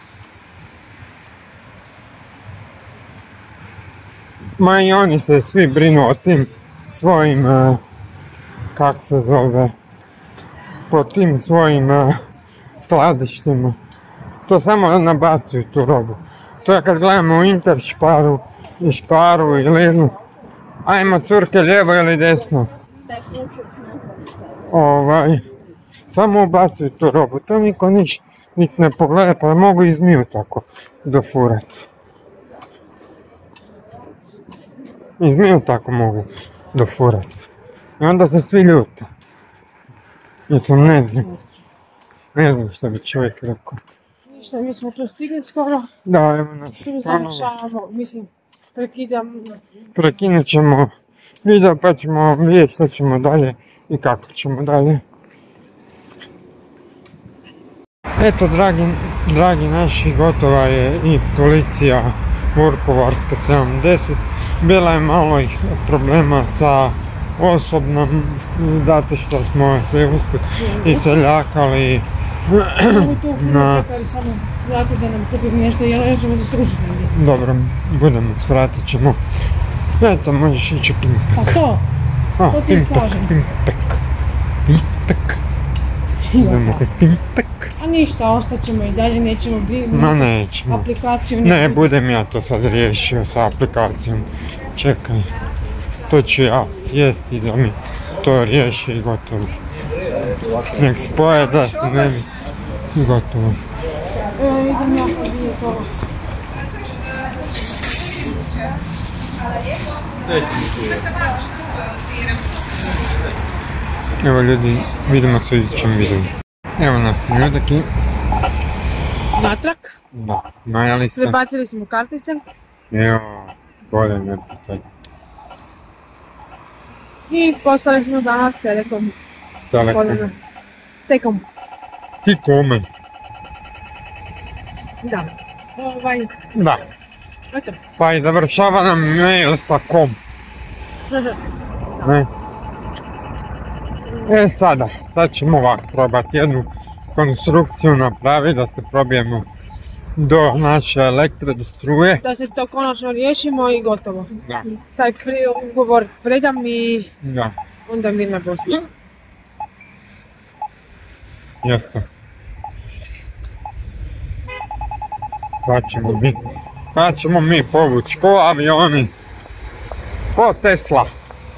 Ma i oni se svi brinu o tim svojim, kak se zove, po tim svojim skladištima. To samo nabacuju tu robu. To je kad gledamo u Interšparu i Šparu i Lidlu. Ajmo curke lijevo ili desno. Samo ubacuju tu robu. To niko niti ne pogleda pa mogu i zmiju tako dofurati. I zmiju tako mogu dofurati. I onda se svi ljute. Jer ne znam što bi čovjek rekao. Ništa, mi smo to stigli skoro. Da, evo nas. Tu završavamo, mislim, prekinut ćemo video pa ćemo vidjeti što ćemo dalje i kako ćemo dalje. Eto, dragi naši, gotova je i policija Vukovarska 70. Bila je malo problema sa osobnom, zato što smo se usput iseljakali. Samo svrati da nam kupim nešto, jer još ćemo zastružiti. Dobro, budemo, svratit ćemo. Eto, možeš ići u Pimpek. Pa to? To ti kažem. Pimpek. Idemo u Pimpek. A ništa, ostaćemo i dalje, nećemo No nećemo. aplikaciju. Ne, budem ja to sad riješio sa aplikacijom. Čekaj. To ću ja sjesti da mi to riješi i gotovo. Nek spoje da se ne mi gotovo. Idem ja pobijeti ovo. Evo ljudi, vidimo se u idućem videu. Evo nas ljudaki. Natrag. Da, najali se. Prebacili smo kartice. Evo, bolje ne pitaj. I poslali smo danas Telekom. Telekom. Tekom. Ti kome? Da. Da. Eto. Pa i završava nam mail sa kom. Ne. Sad ćemo ovako probati jednu konstrukciju napraviti da se probijemo do naše elektre, do struje. Da se to konačno riješimo i gotovo. Da. Taj ugovor predam i Da. onda mirna Bosna. Jeste. Sad ćemo mi povući ko avioni, ko Tesla.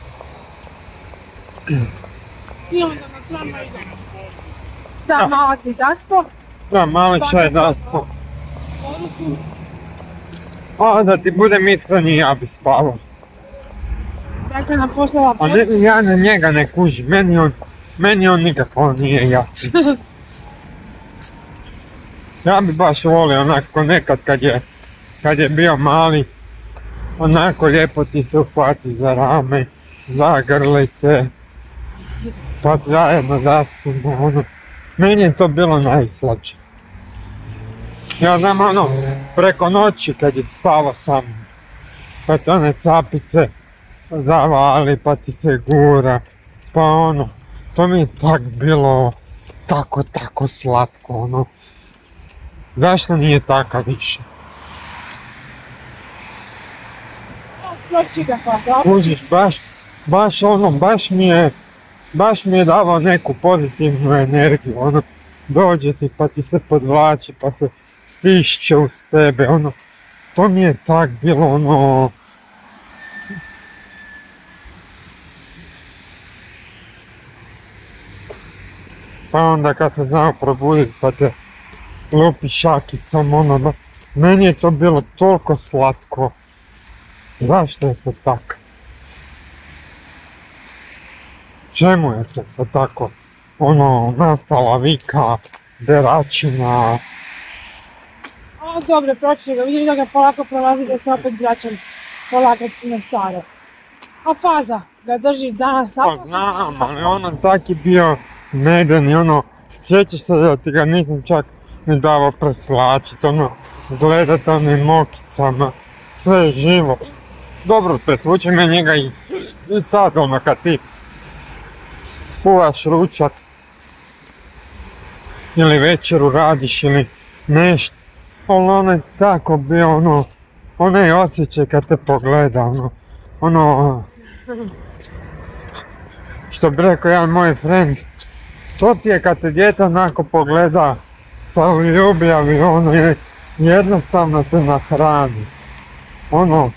I onda na plama idemo. Da, malo si zaspo. Da, mali čaj daspo. A da ti budem iskren i ja bi spavao. Dakle, nam poslala A ja na njega ne kužim, meni on nikako nije jasan. Ja bi baš volio onako nekad kad je bio mali, onako lijepo ti se uhvati za rame, zagrli te, pa zajedno zaspimo, ono. Meni je to bilo najslađe. Ja znam ono, preko noći kad je spavao sam, pa te one capice zavali, pa ti se gura, pa ono, to mi je tak bilo tako slatko, ono. Zašto nije takav više? Kužiš, baš ono, baš mi je davao neku pozitivnu energiju, ono, dođe ti pa ti se podvlači, pa se stišće uz tebe, ono, to mi je tak bilo, ono, pa onda kad se znao probuditi pa te lupi šakicom, ono, meni je to bilo toliko slatko. Zašto je se tako? Čemu je se tako, ono, nastala vika, deračina? A dobro, proći će ga, vidiš da ga polako prolazi da se opet vraćam polako na staro. A faza ga drži danas tako? Pa znam, ali ono tak je bio medeni, ono, sjećaš se da ti ga nisam čak ni davao presvlačit, ono, gledat onim mokicama, sve je živo. Dobro, presvučem ja njega i sad, ono, kad ti kuvaš ručak ili večeru radiš ili nešto, ali ono je tako bio, ono, onaj osjećaj kad te pogleda, ono, što bi rekao jedan moj friend, to ti je kad te dijete onako pogleda sa ljubavi, ono, jednostavno te nahrani, ono,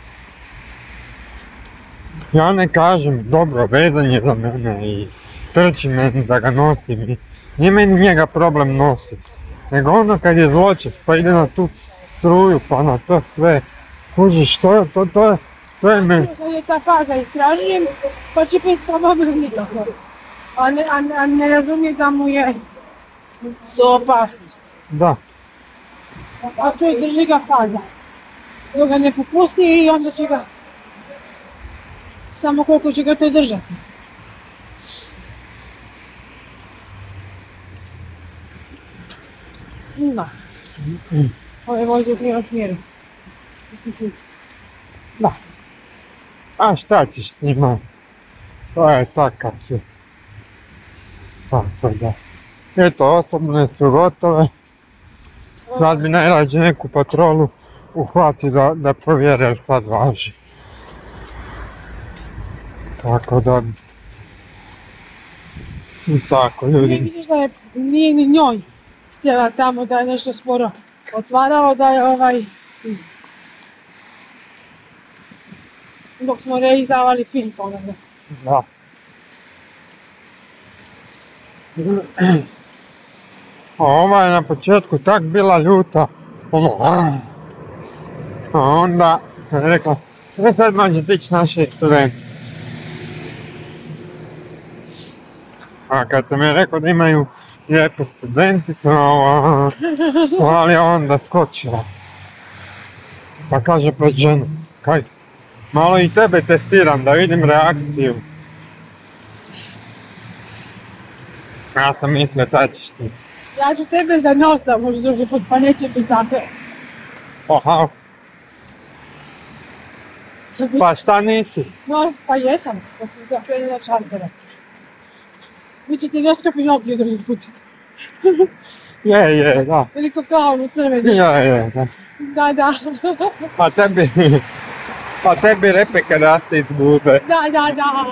ja ne kažem, dobro, vezan je za mene i trči meni da ga nosim i nije meni njega problem nositi, nego ono kad je zločest pa ide na tu struju pa na to sve, kužiš, to je meni. Sad je ta faza istražujem, pa će biti pomogli nikako. A ne razumije da mu je do opasnosti. Da. A čovjek drži ga faza. Dok ga ne popusti i onda će ga... Samo koliko će ga to držati. Da. Ove voze u krivom smjeru. Da. A šta ćeš s njima? To je takav je. Tako da. Eto, osobne su gotove. Sad bi najrađe neku patrolu uhvati da provjere jer sad važi. Tako da... I tako, Ne ljudi. vidiš da je, nije ni njoj htjela tamo da je nešto sporo otvaralo, da je dok smo reizdavali pin ponovno. Da. A ova je na početku tak bila ljuta, ono, a onda je rekla, sad možete ići naši studentici. A kad sam je rekao da imaju lijepu studenticu, ali onda skočila. Pa kaže pred ženu, kaj, malo i tebe testiram da vidim reakciju. Ja sam mislio da ćeš ti. Ja ću tebe za nos da možda drugi put, pa neće biti tako. Aha, pa šta nisi? No, pa jesam, dok sam se okrenula čartera. Vi ćete doskopi noblju drugi put. Je, da. Ili ko klaun u crveni. Je, da. Da. Pa tebi repeke raste iz buze. Da.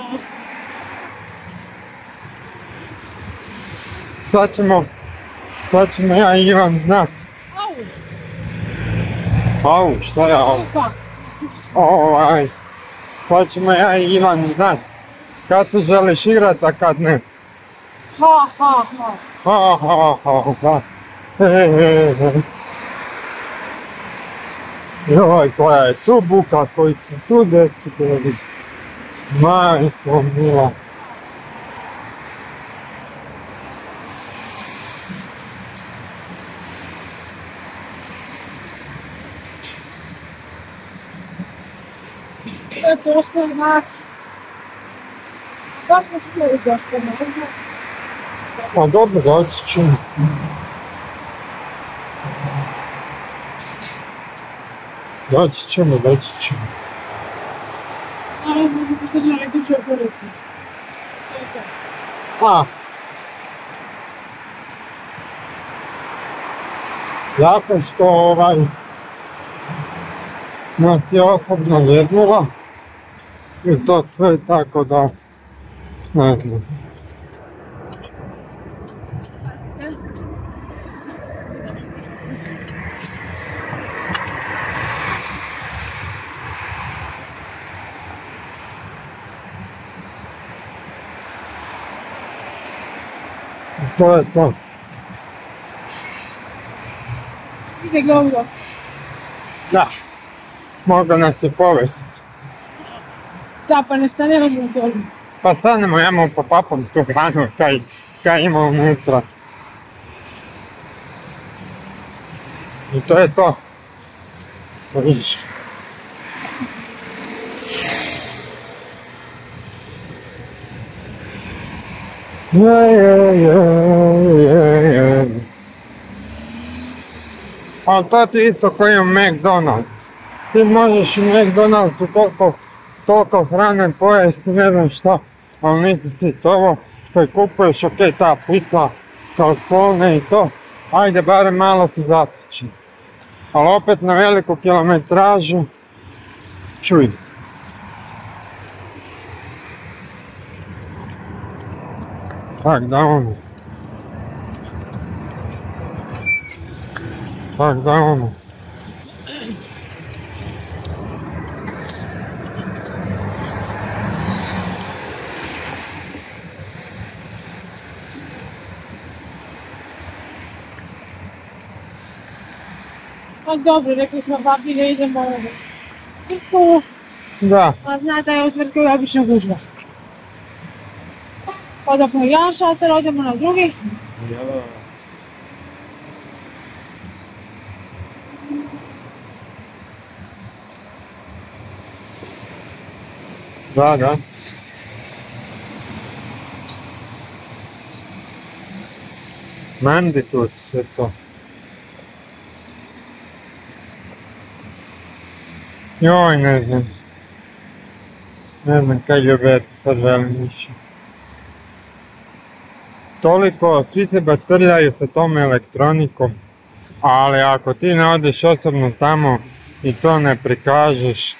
Sad ćemo ja i Ivan znat. Au, šta je ovo? Pa. Sad ćemo ja i Ivan znat. Kad se želiš igrat, a kad ne. Ha. Da. Joj, koja je tu buka, koji su tu decibeli. Majko mila. To je postoje nas. Baš smo htjeli dosta možda. Pa dobro, doći ću. Doći ćemo. Ali smo se držali duše u polici. To je to. A. Zato što nas je osobno jednula i to sve tako da, ne znam. To je to. Ide govno. Da. Mogao nas je povest. Da, pa ne stanemo u motoru. Pa stanemo, ja mu popapam tu hranu kaj ima unutra. I to je to. Pa vidiš. Je. Ali to ti isto koji je u McDonald's. Ti možeš u McDonald'su toliko hrane pojesti, ne znam šta, ali nisi sitovo, kaj kupuješ, ok, ta pizza, kalcone i to, ajde barem malo si zasićen. Ali opet na veliku kilometražu, čuj. Tak da ono. Pa dobro, rekli smo babi da idemo u tvrtku, Da. a zna da je u tvrtku obično gužva. Pa dok na jedan šalter, odemo na drugi. Da. Manditus je to. Joj, ne znam kaj ljubeti sad velim više. Toliko, svi se bastrljaju sa tom elektronikom, ali ako ti ne odeš osobno tamo i to ne prikažeš,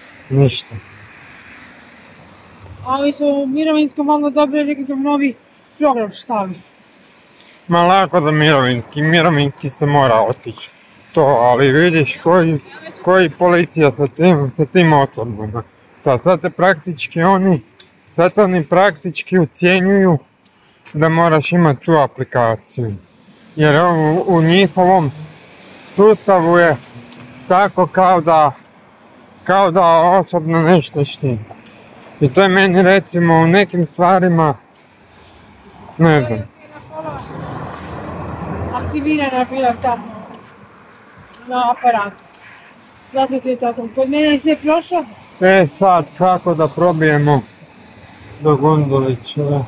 ništa. Ali su u mirovinskom malo dobili nekakav novi program stavi. Ma lako za mirovinski se mora otići. To, ali vidiš koji policija sa tim osobama. Sad oni praktički ucjenjuju da moraš imati tu aplikaciju. Jer u njihovom sustavu je tako kao da osobno nešto štima. I to je meni recimo u nekim stvarima, ne znam. Aktivirana bila tamo na aparatu. Zato ti je tako. Kod mene je sve prošlo. Sad kako da probijemo do Gundulića.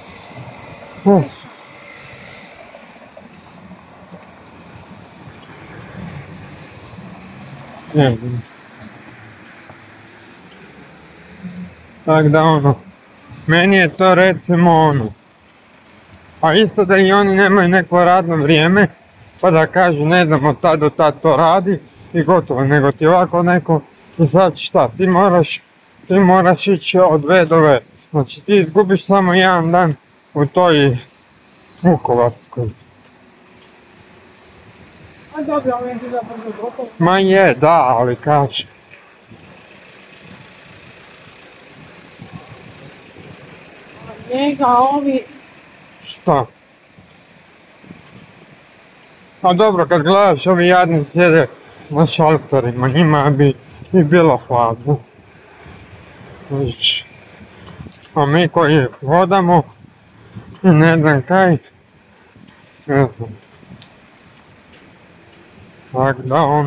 Ne znam. Tak da meni je to recimo a isto da i oni nemaju neko radno vrijeme, pa da kažu ne znam od tad do tad to radi i gotovo, nego ti ovako neko, i sad šta, ti moraš ići od V do V, znači ti izgubiš samo jedan dan u toj Vukovarskoj. A dobro, ovo je bilo brzo gotovo. Ma je, da, ali kaži. Njega, ovi... Šta? A dobro, kad gledaš ovi jadni sjede na šalterima, njima bi i bilo hladno. A mi koji hodamo i ne znam kaj, ne znam. Tak da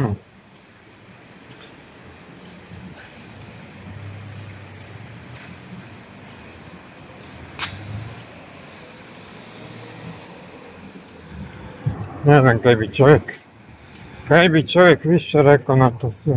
ne znam kaj bi čovjek više rekao na to sve.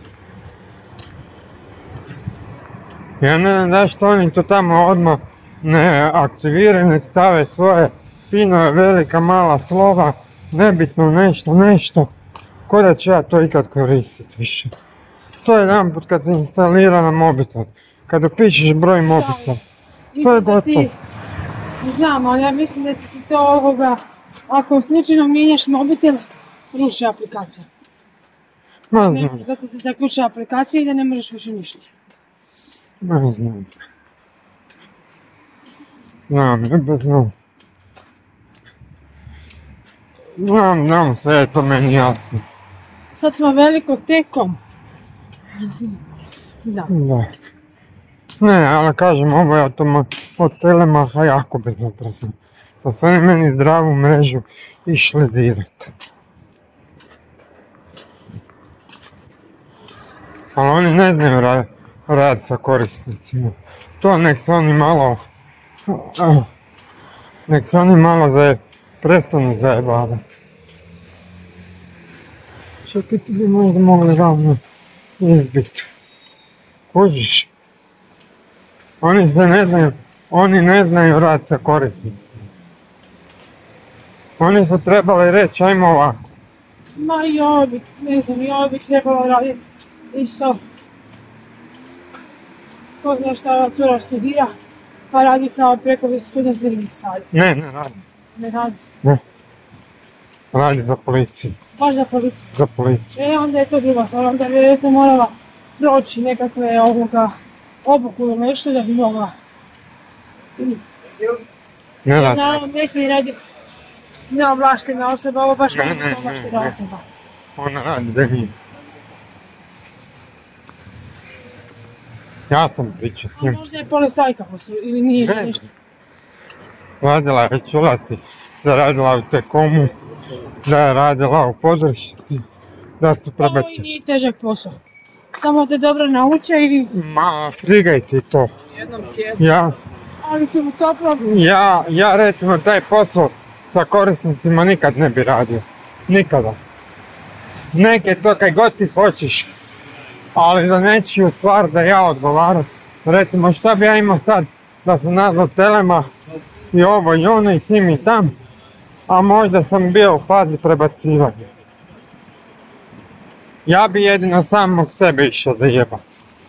Ja ne znam zašto oni to tamo odmah ne aktiviraju, ne stave svoje pinove, velika, mala slova, nebitno nešto, ko da ću ja to ikad koristiti više. To je jedanput kad se instalira na mobitel, kad upišeš broj mobitela, to je gotovo. Znam, ali ja mislim da ti se to ako slučajno mijenjaš mobitel, ruši aplikacija. Ma znam. Da ti se zaključi aplikacija i da ne možeš više ništa. Ma znam. Znam. Znam, sve je to meni jasno. Sad smo veliko tekom. Da. Ne, ali kažem, ovo je od Telemaha jako bezobrazno. Pa su oni meni zdravu mrežu išli dirat. Ali oni ne znaju raditi sa korisnicima. To nek se oni malo prestanu zajebavati. Čekaj, ti bi možda mogli ravno izbiti. Kužiš? Oni ne znaju raditi sa korisnicima. Oni su trebali reći, ajmo ovako. Ma i ovo bi trebalo raditi isto. Ko zna šta ova cura studira, pa radi kao preko student service sadi. Ne radi. Ne radi? Ne. Radi za policiju. Baš za policiju? Za policiju. Onda je to druga stvar, onda bi vjerojatno morala proći nekakve obuku ili nešto da bi mogla. Ne radi. Naravno, ne smije raditi neovlaštena osoba, ovo baš nije neovlaštena osoba. Ona radi za njih. Ja sam pričao s njim. A možda je policajka ili nije nešto. Radila je već ulazi, da je radila u T-Comu, da je radila u podršci, da su prebacili. Ovo i nije težak posao. Samo te dobro nauče i... Ma, frigaj ti to. Jednom tjedno. Ali su mu toplo... Ja recimo taj posao sa korisnicima nikad ne bi radio. Nikada. Neke to kaj god ti hoćeš. Ali za nečiju stvar da ja odgovaram. Recimo šta bi ja imao sad da sam nazvao Telema i ovo i ono i sim i tam. A možda sam bio u fazi prebacivanja. Ja bi jedino samog sebe išao zajebat.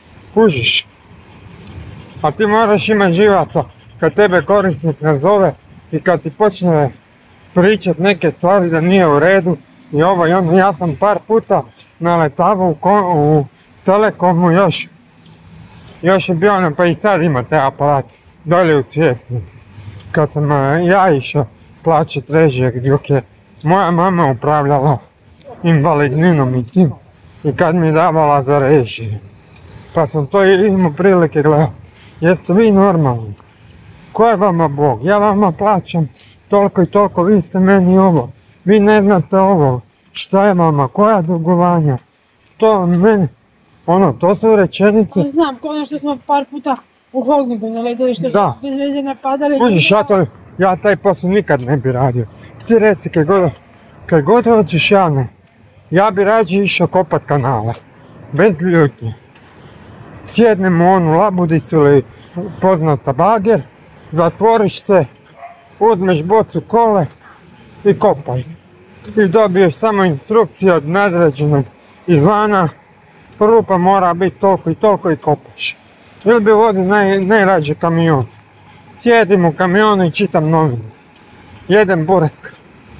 Kužiš? A ti moraš imati živaca kad tebe korisnik nazove i kad ti počne pričat neke stvari da nije u redu i ovo i ono, ja sam par puta naletavao u Telekomu još je bio ono, pa i sad ima te aparat dolje u Cvjetnu. Kad sam ja išao plaćat režije dok je moja mama upravljala invalidninom i tim i kad mi je davala za režije. Pa sam to imao prilike gledati. Jeste vi normalni? Ko je vama Bog? Ja vama plaćam toliko i toliko, vi ste meni ovo. Vi ne znate ovo. Šta je vama? Koja dugovanja? To meni, ono, to su rečenice. Ali znam, ono što smo par puta u Holdingu naletili, što su bez veze napadali. Užiš, ja taj posao nikad ne bi radio. Ti reci, kad god hoćeš ja bi rađe išao kopat kanale. Bez ljutnje. Sjednemo u onu labudicu ili poznata bager, zatvoriš se, uzmeš bocu kole i kopaj. I dobiješ samo instrukcije od nadređenog izvana, rupa mora biti toliko i toliko i kopaš. Ili bi vodio najrađe kamion. Sjedim u kamionu i čitam novine. Jedem burek.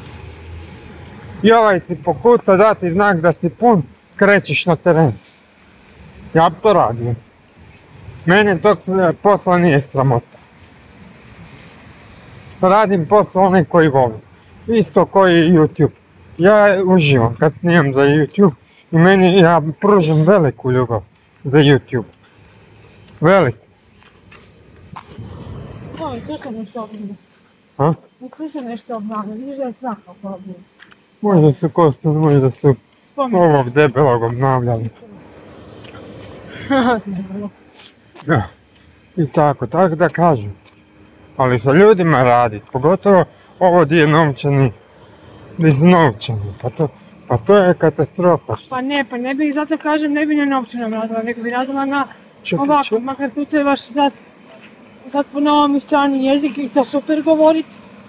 I ovaj ti pokuca, dati znak da si pun, krećeš na teren. Ja bi to radio. Mene tog posla nije sramota. Radim posao onaj koji volim. Isto koji i YouTube. Ja uživam kad snimam za YouTube i ja pružam veliku ljubav za YouTube. Veliku. Oj, tu sam nešto obnavlja. A? Tu sam nešto obnavlja, vidiš da je svaka obnavlja. Možda su ovog debelog obnavljali. Da. I tako da kažem. Ali sa ljudima radit, pogotovo ovo di je novčani, di su novčani, pa to je katastrofa. Pa ne bi, zato kažem, ne bi na novčanom radila, nego bi radila na ovako, makar tu trebaš sad po novom i strani jezik i to super govorit.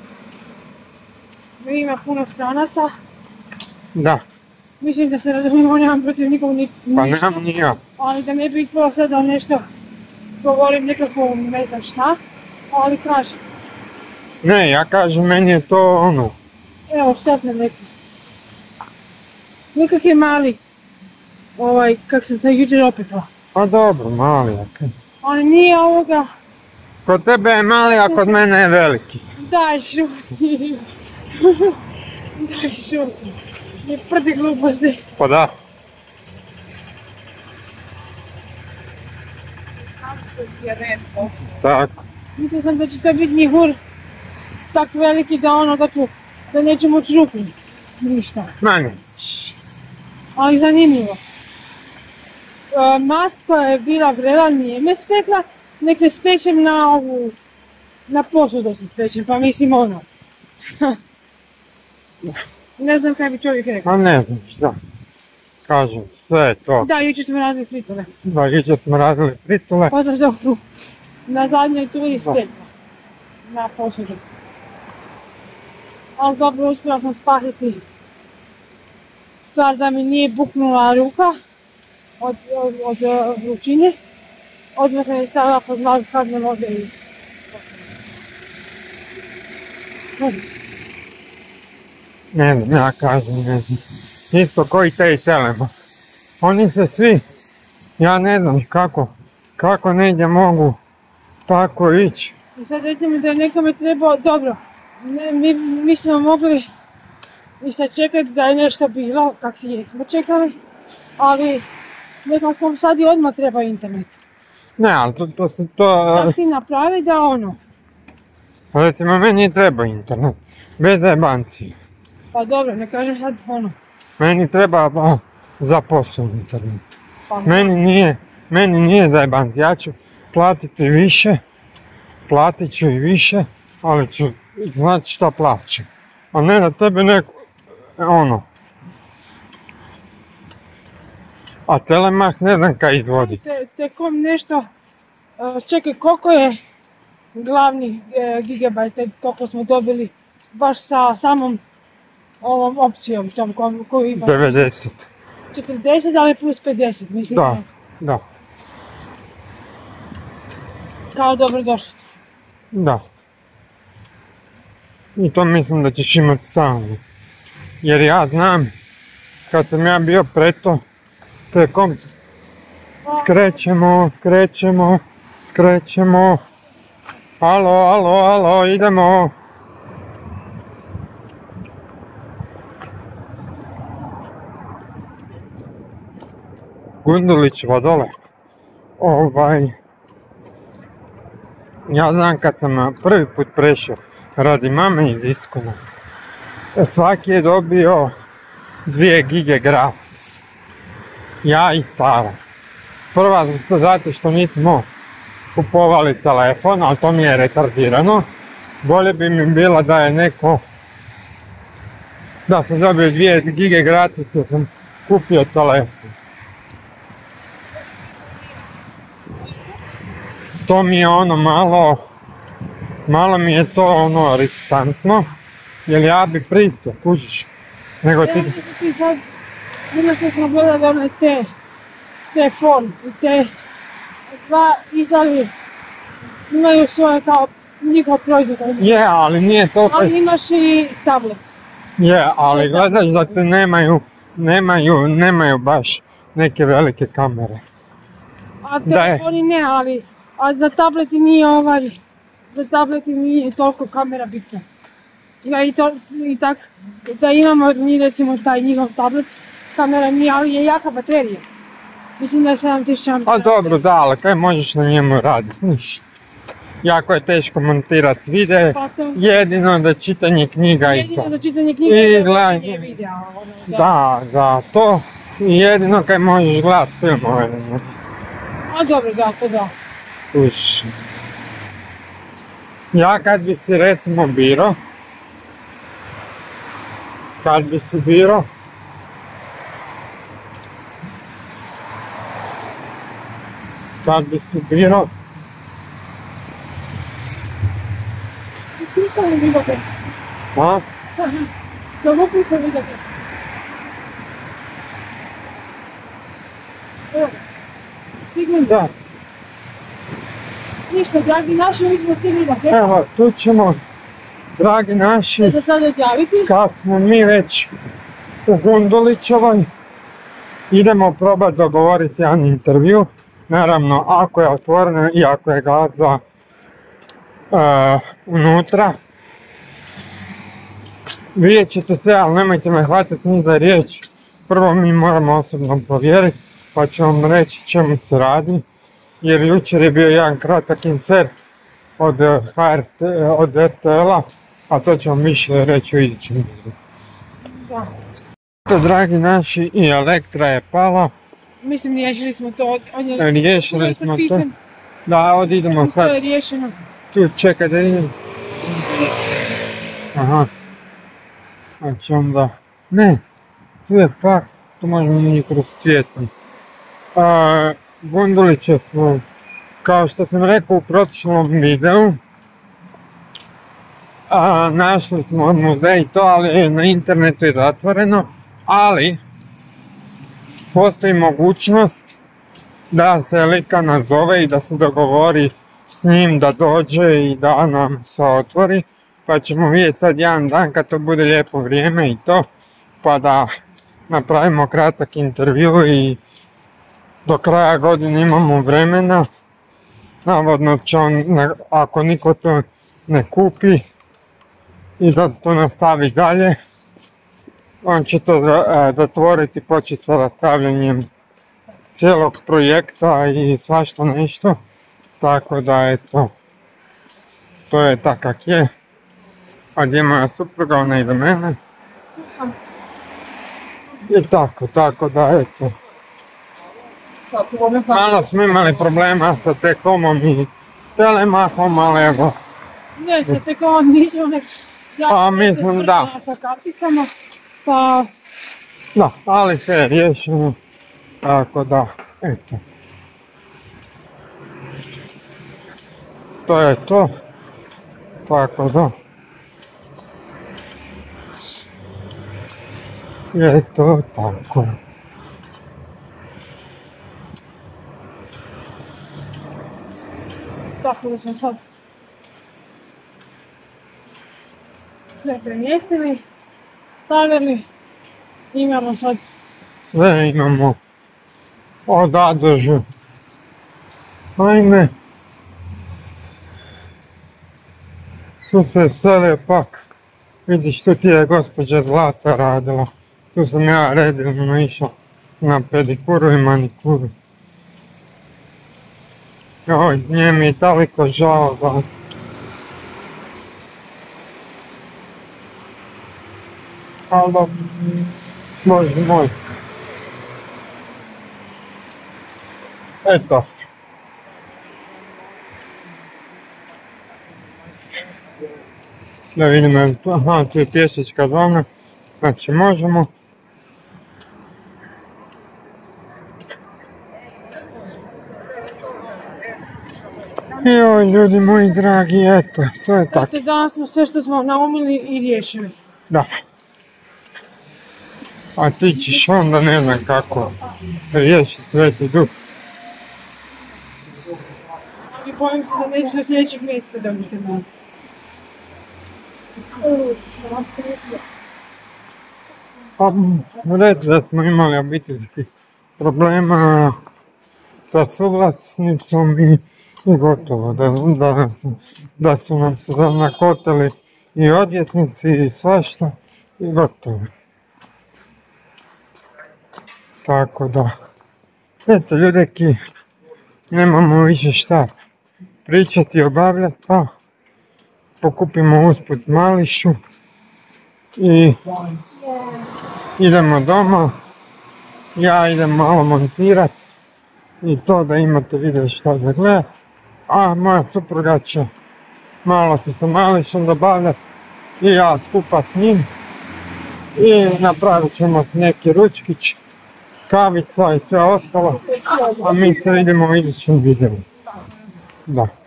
Ima puno stranaca. Da. Mislim da se razumijemo, nemam protiv nikog ništa. Pa nemam ni ja. Ali da ne bi ispalo sad da nešto govorim nekako ne znam šta, ali kažem. Ne, ja kažem, meni je to ono. Evo, šta sam rekla. Nikak je mali, kak sam se jučer opetla. Pa dobro, mali, okej. Ali nije ovoga... Kod tebe je mali, a kod mene je veliki. Daj šuti. Daj šuti. Ne prdi gluposti. Pa da. Tako. Mislila sam da će to biti njihur tak veliki da neću moći župiti. Ništa. Manje. Ali zanimljivo. Mast koja je bila vrela nije me spekla, nek se spečem na posudu se spečem, pa mislim ono. Ne znam kaj bi čovjek rekao. A ne znaš, da. Kažem, sve je to. Da, jučer smo radili fritule. Da, jučer smo radili fritule. Pa da na zadnjoj turi spekla. Na posudu. Ali dobro, uspjela sam spasiti stvar da mi nije buknula ruka od vrućine. Odmah sam je stavila pod glavu hladne vode i... Ne znam, ja kažem, ne znam. Isto koji te i telema. Oni se svi, ja ne znam kako negdje mogu tako ići. I sad recimo da je nekome trebao, dobro, mi smo mogli i sad čekati da je nešto bilo, kak jesmo čekali, ali nekako sad i odmah treba internet. Ne, ali Kak ti napravi da ono? Recimo, meni treba internet, bez zajebancije. Pa dobro, ne kažem sad ono. Meni treba za posao internet. Pa, meni nije zajebancija, ja ću platiti više, platit ću i više, ali ću znati šta plaćam. A ne da tebe neko, ono. A Telemach ne znam kaj izvodi. Tekom nešto, čekaj, koliko je glavni gigabajt, koliko smo dobili baš sa samom ovom opcijom tom koju ima? 90. 40, ali plus 50, mislim. Da. Kao dobrodošli. Da. I to mislim da ćeš imati stalno. Jer ja znam, kad sam ja bio preto, Telekom, skrećemo, alo, idemo. Gundulićeva dole. Ja znam kad sam prvi put prešao radi mame iz Iskona, svaki je dobio 2 gige gratis. Ja i Stara. Prva zato što nismo kupovali telefon, ali to mi je retardirano. Bolje bi mi bilo da je neko, da sam dobio 2 gige gratis jer sam kupio telefon. To mi je ono malo mi je to ono riskantno, jer ja bi pristao, kužiš, nego ti... Ima što smo gledali one te fon i te dva izdali, imaju svoje kao njihov proizvod. Je, ali nije to... Ali imaš i tablet. Je, ali gledaš da te nemaju baš neke velike kamere. A telefoni ne, ali za tableti nije toliko kamera bitna. Ja i tak, da imamo mi recimo taj njihov tablet, kamera nije, ali je jaka baterija. Mislim da je 7000 ampera. A dobro, da, ali kaj možeš na njemu raditi? Ništa. Jako je teško montirati videe, jedino da čitanje knjiga i to. Jedino da čitanje knjiga i gledanje videa. Da, to jedino kaj možeš gledati filmove. A dobro, da, to da. Ja kad bi si recimo birao, kad bi si birao Pisao mi vidite. A? Dobro pisao vidite. Evo, stignem. Da. Ništa, dragi naši, mi smo stigli da krećemo. Evo, tu ćemo, dragi naši, Se sad odjaviti. kad smo mi već u Gundulićevoj, idemo probati dogovoriti jedan intervju. Naravno, ako je otvoreno i ako je glazba unutra. Vidjet ćete sve, ali nemojte me hvatati ni za riječ. Prvo mi moramo osobno provjeriti, pa ću vam reći čemu se radi. Jer jučer je bio jedan kratak insert od RTL-a, a to ću vam više reći u idućem videu. Da. Dragi naši, i Elektra je pala. Mislim, riješili smo to. Riješili smo to. Da, ovdje idemo sad. To je riješeno. Tu čekaj da idem. Aha. Znači onda... Ne, tu je faks, tu možemo mi kroz svijetli. Gunduliće smo, kao što sam rekao u prošlom videu, našli smo muzej i to, ali na internetu je zatvoreno, ali postoji mogućnost da se lika nazove i da se dogovori s njim da dođe i da nam se otvori, pa ćemo vidjeti sad jedan dan kad to bude lijepo vrijeme i to, pa da napravimo kratak intervju i do kraja godine imamo vremena. Navodno će on, ako niko to ne kupi i da to nastavi dalje, on će to zatvoriti i početi sa rastavljanjem cijelog projekta i svašta nešto. Tako da eto, to je tak kak je. A gdje je moja supruga, ona ide mene. I tako da eto. Malo smo imali problema sa Telekomom i Telemachom, ali evo. Ne, sa Telekomom nismo nek... Pa mislim da. Sa karticama, pa... Da, ali sve je riješeno. Tako da, eto. To je to. Tako da. Je to tako. Tako da sam sad sve premjestili, stavili. Imamo sad... Sve imamo od A do Ž. Ajme. Tu se sele pak. Vidiš, tu ti je gospođa Zlata radila. Tu sam ja redilno išao na pedikuru i manikuru. Joj, nje mi je toliko žao da... Ali dobro, Bože moj. Eto. Da vidimo, aha, tu je pješačka zona, znači možemo. Joj, ljudi moji dragi, eto, to je tako. Dakle, danas smo sve što smo naumili i riješili. Da. A ti ćeš onda ne znam kako riješiti Sveti Duh. I bojim se da neću do sljedećeg mjeseca dobiti nas. Pa, reći da smo imali obiteljskih problema sa suvlasnicom i gotovo, da su nam se nakotili i odvjetnici i svašta i gotovo. Tako da, eto ljudeki, nemamo više šta pričati i obavljati, pa pokupimo usput mališu i idemo doma. Ja idem malo montirat i to da imate video šta da gleda, a moja supruga će malo se sa mališom zabavljati i ja skupa s njim i napravit ćemo neki ručkić, kavica i sve ostalo, a mi se vidimo u idućem videu. Da.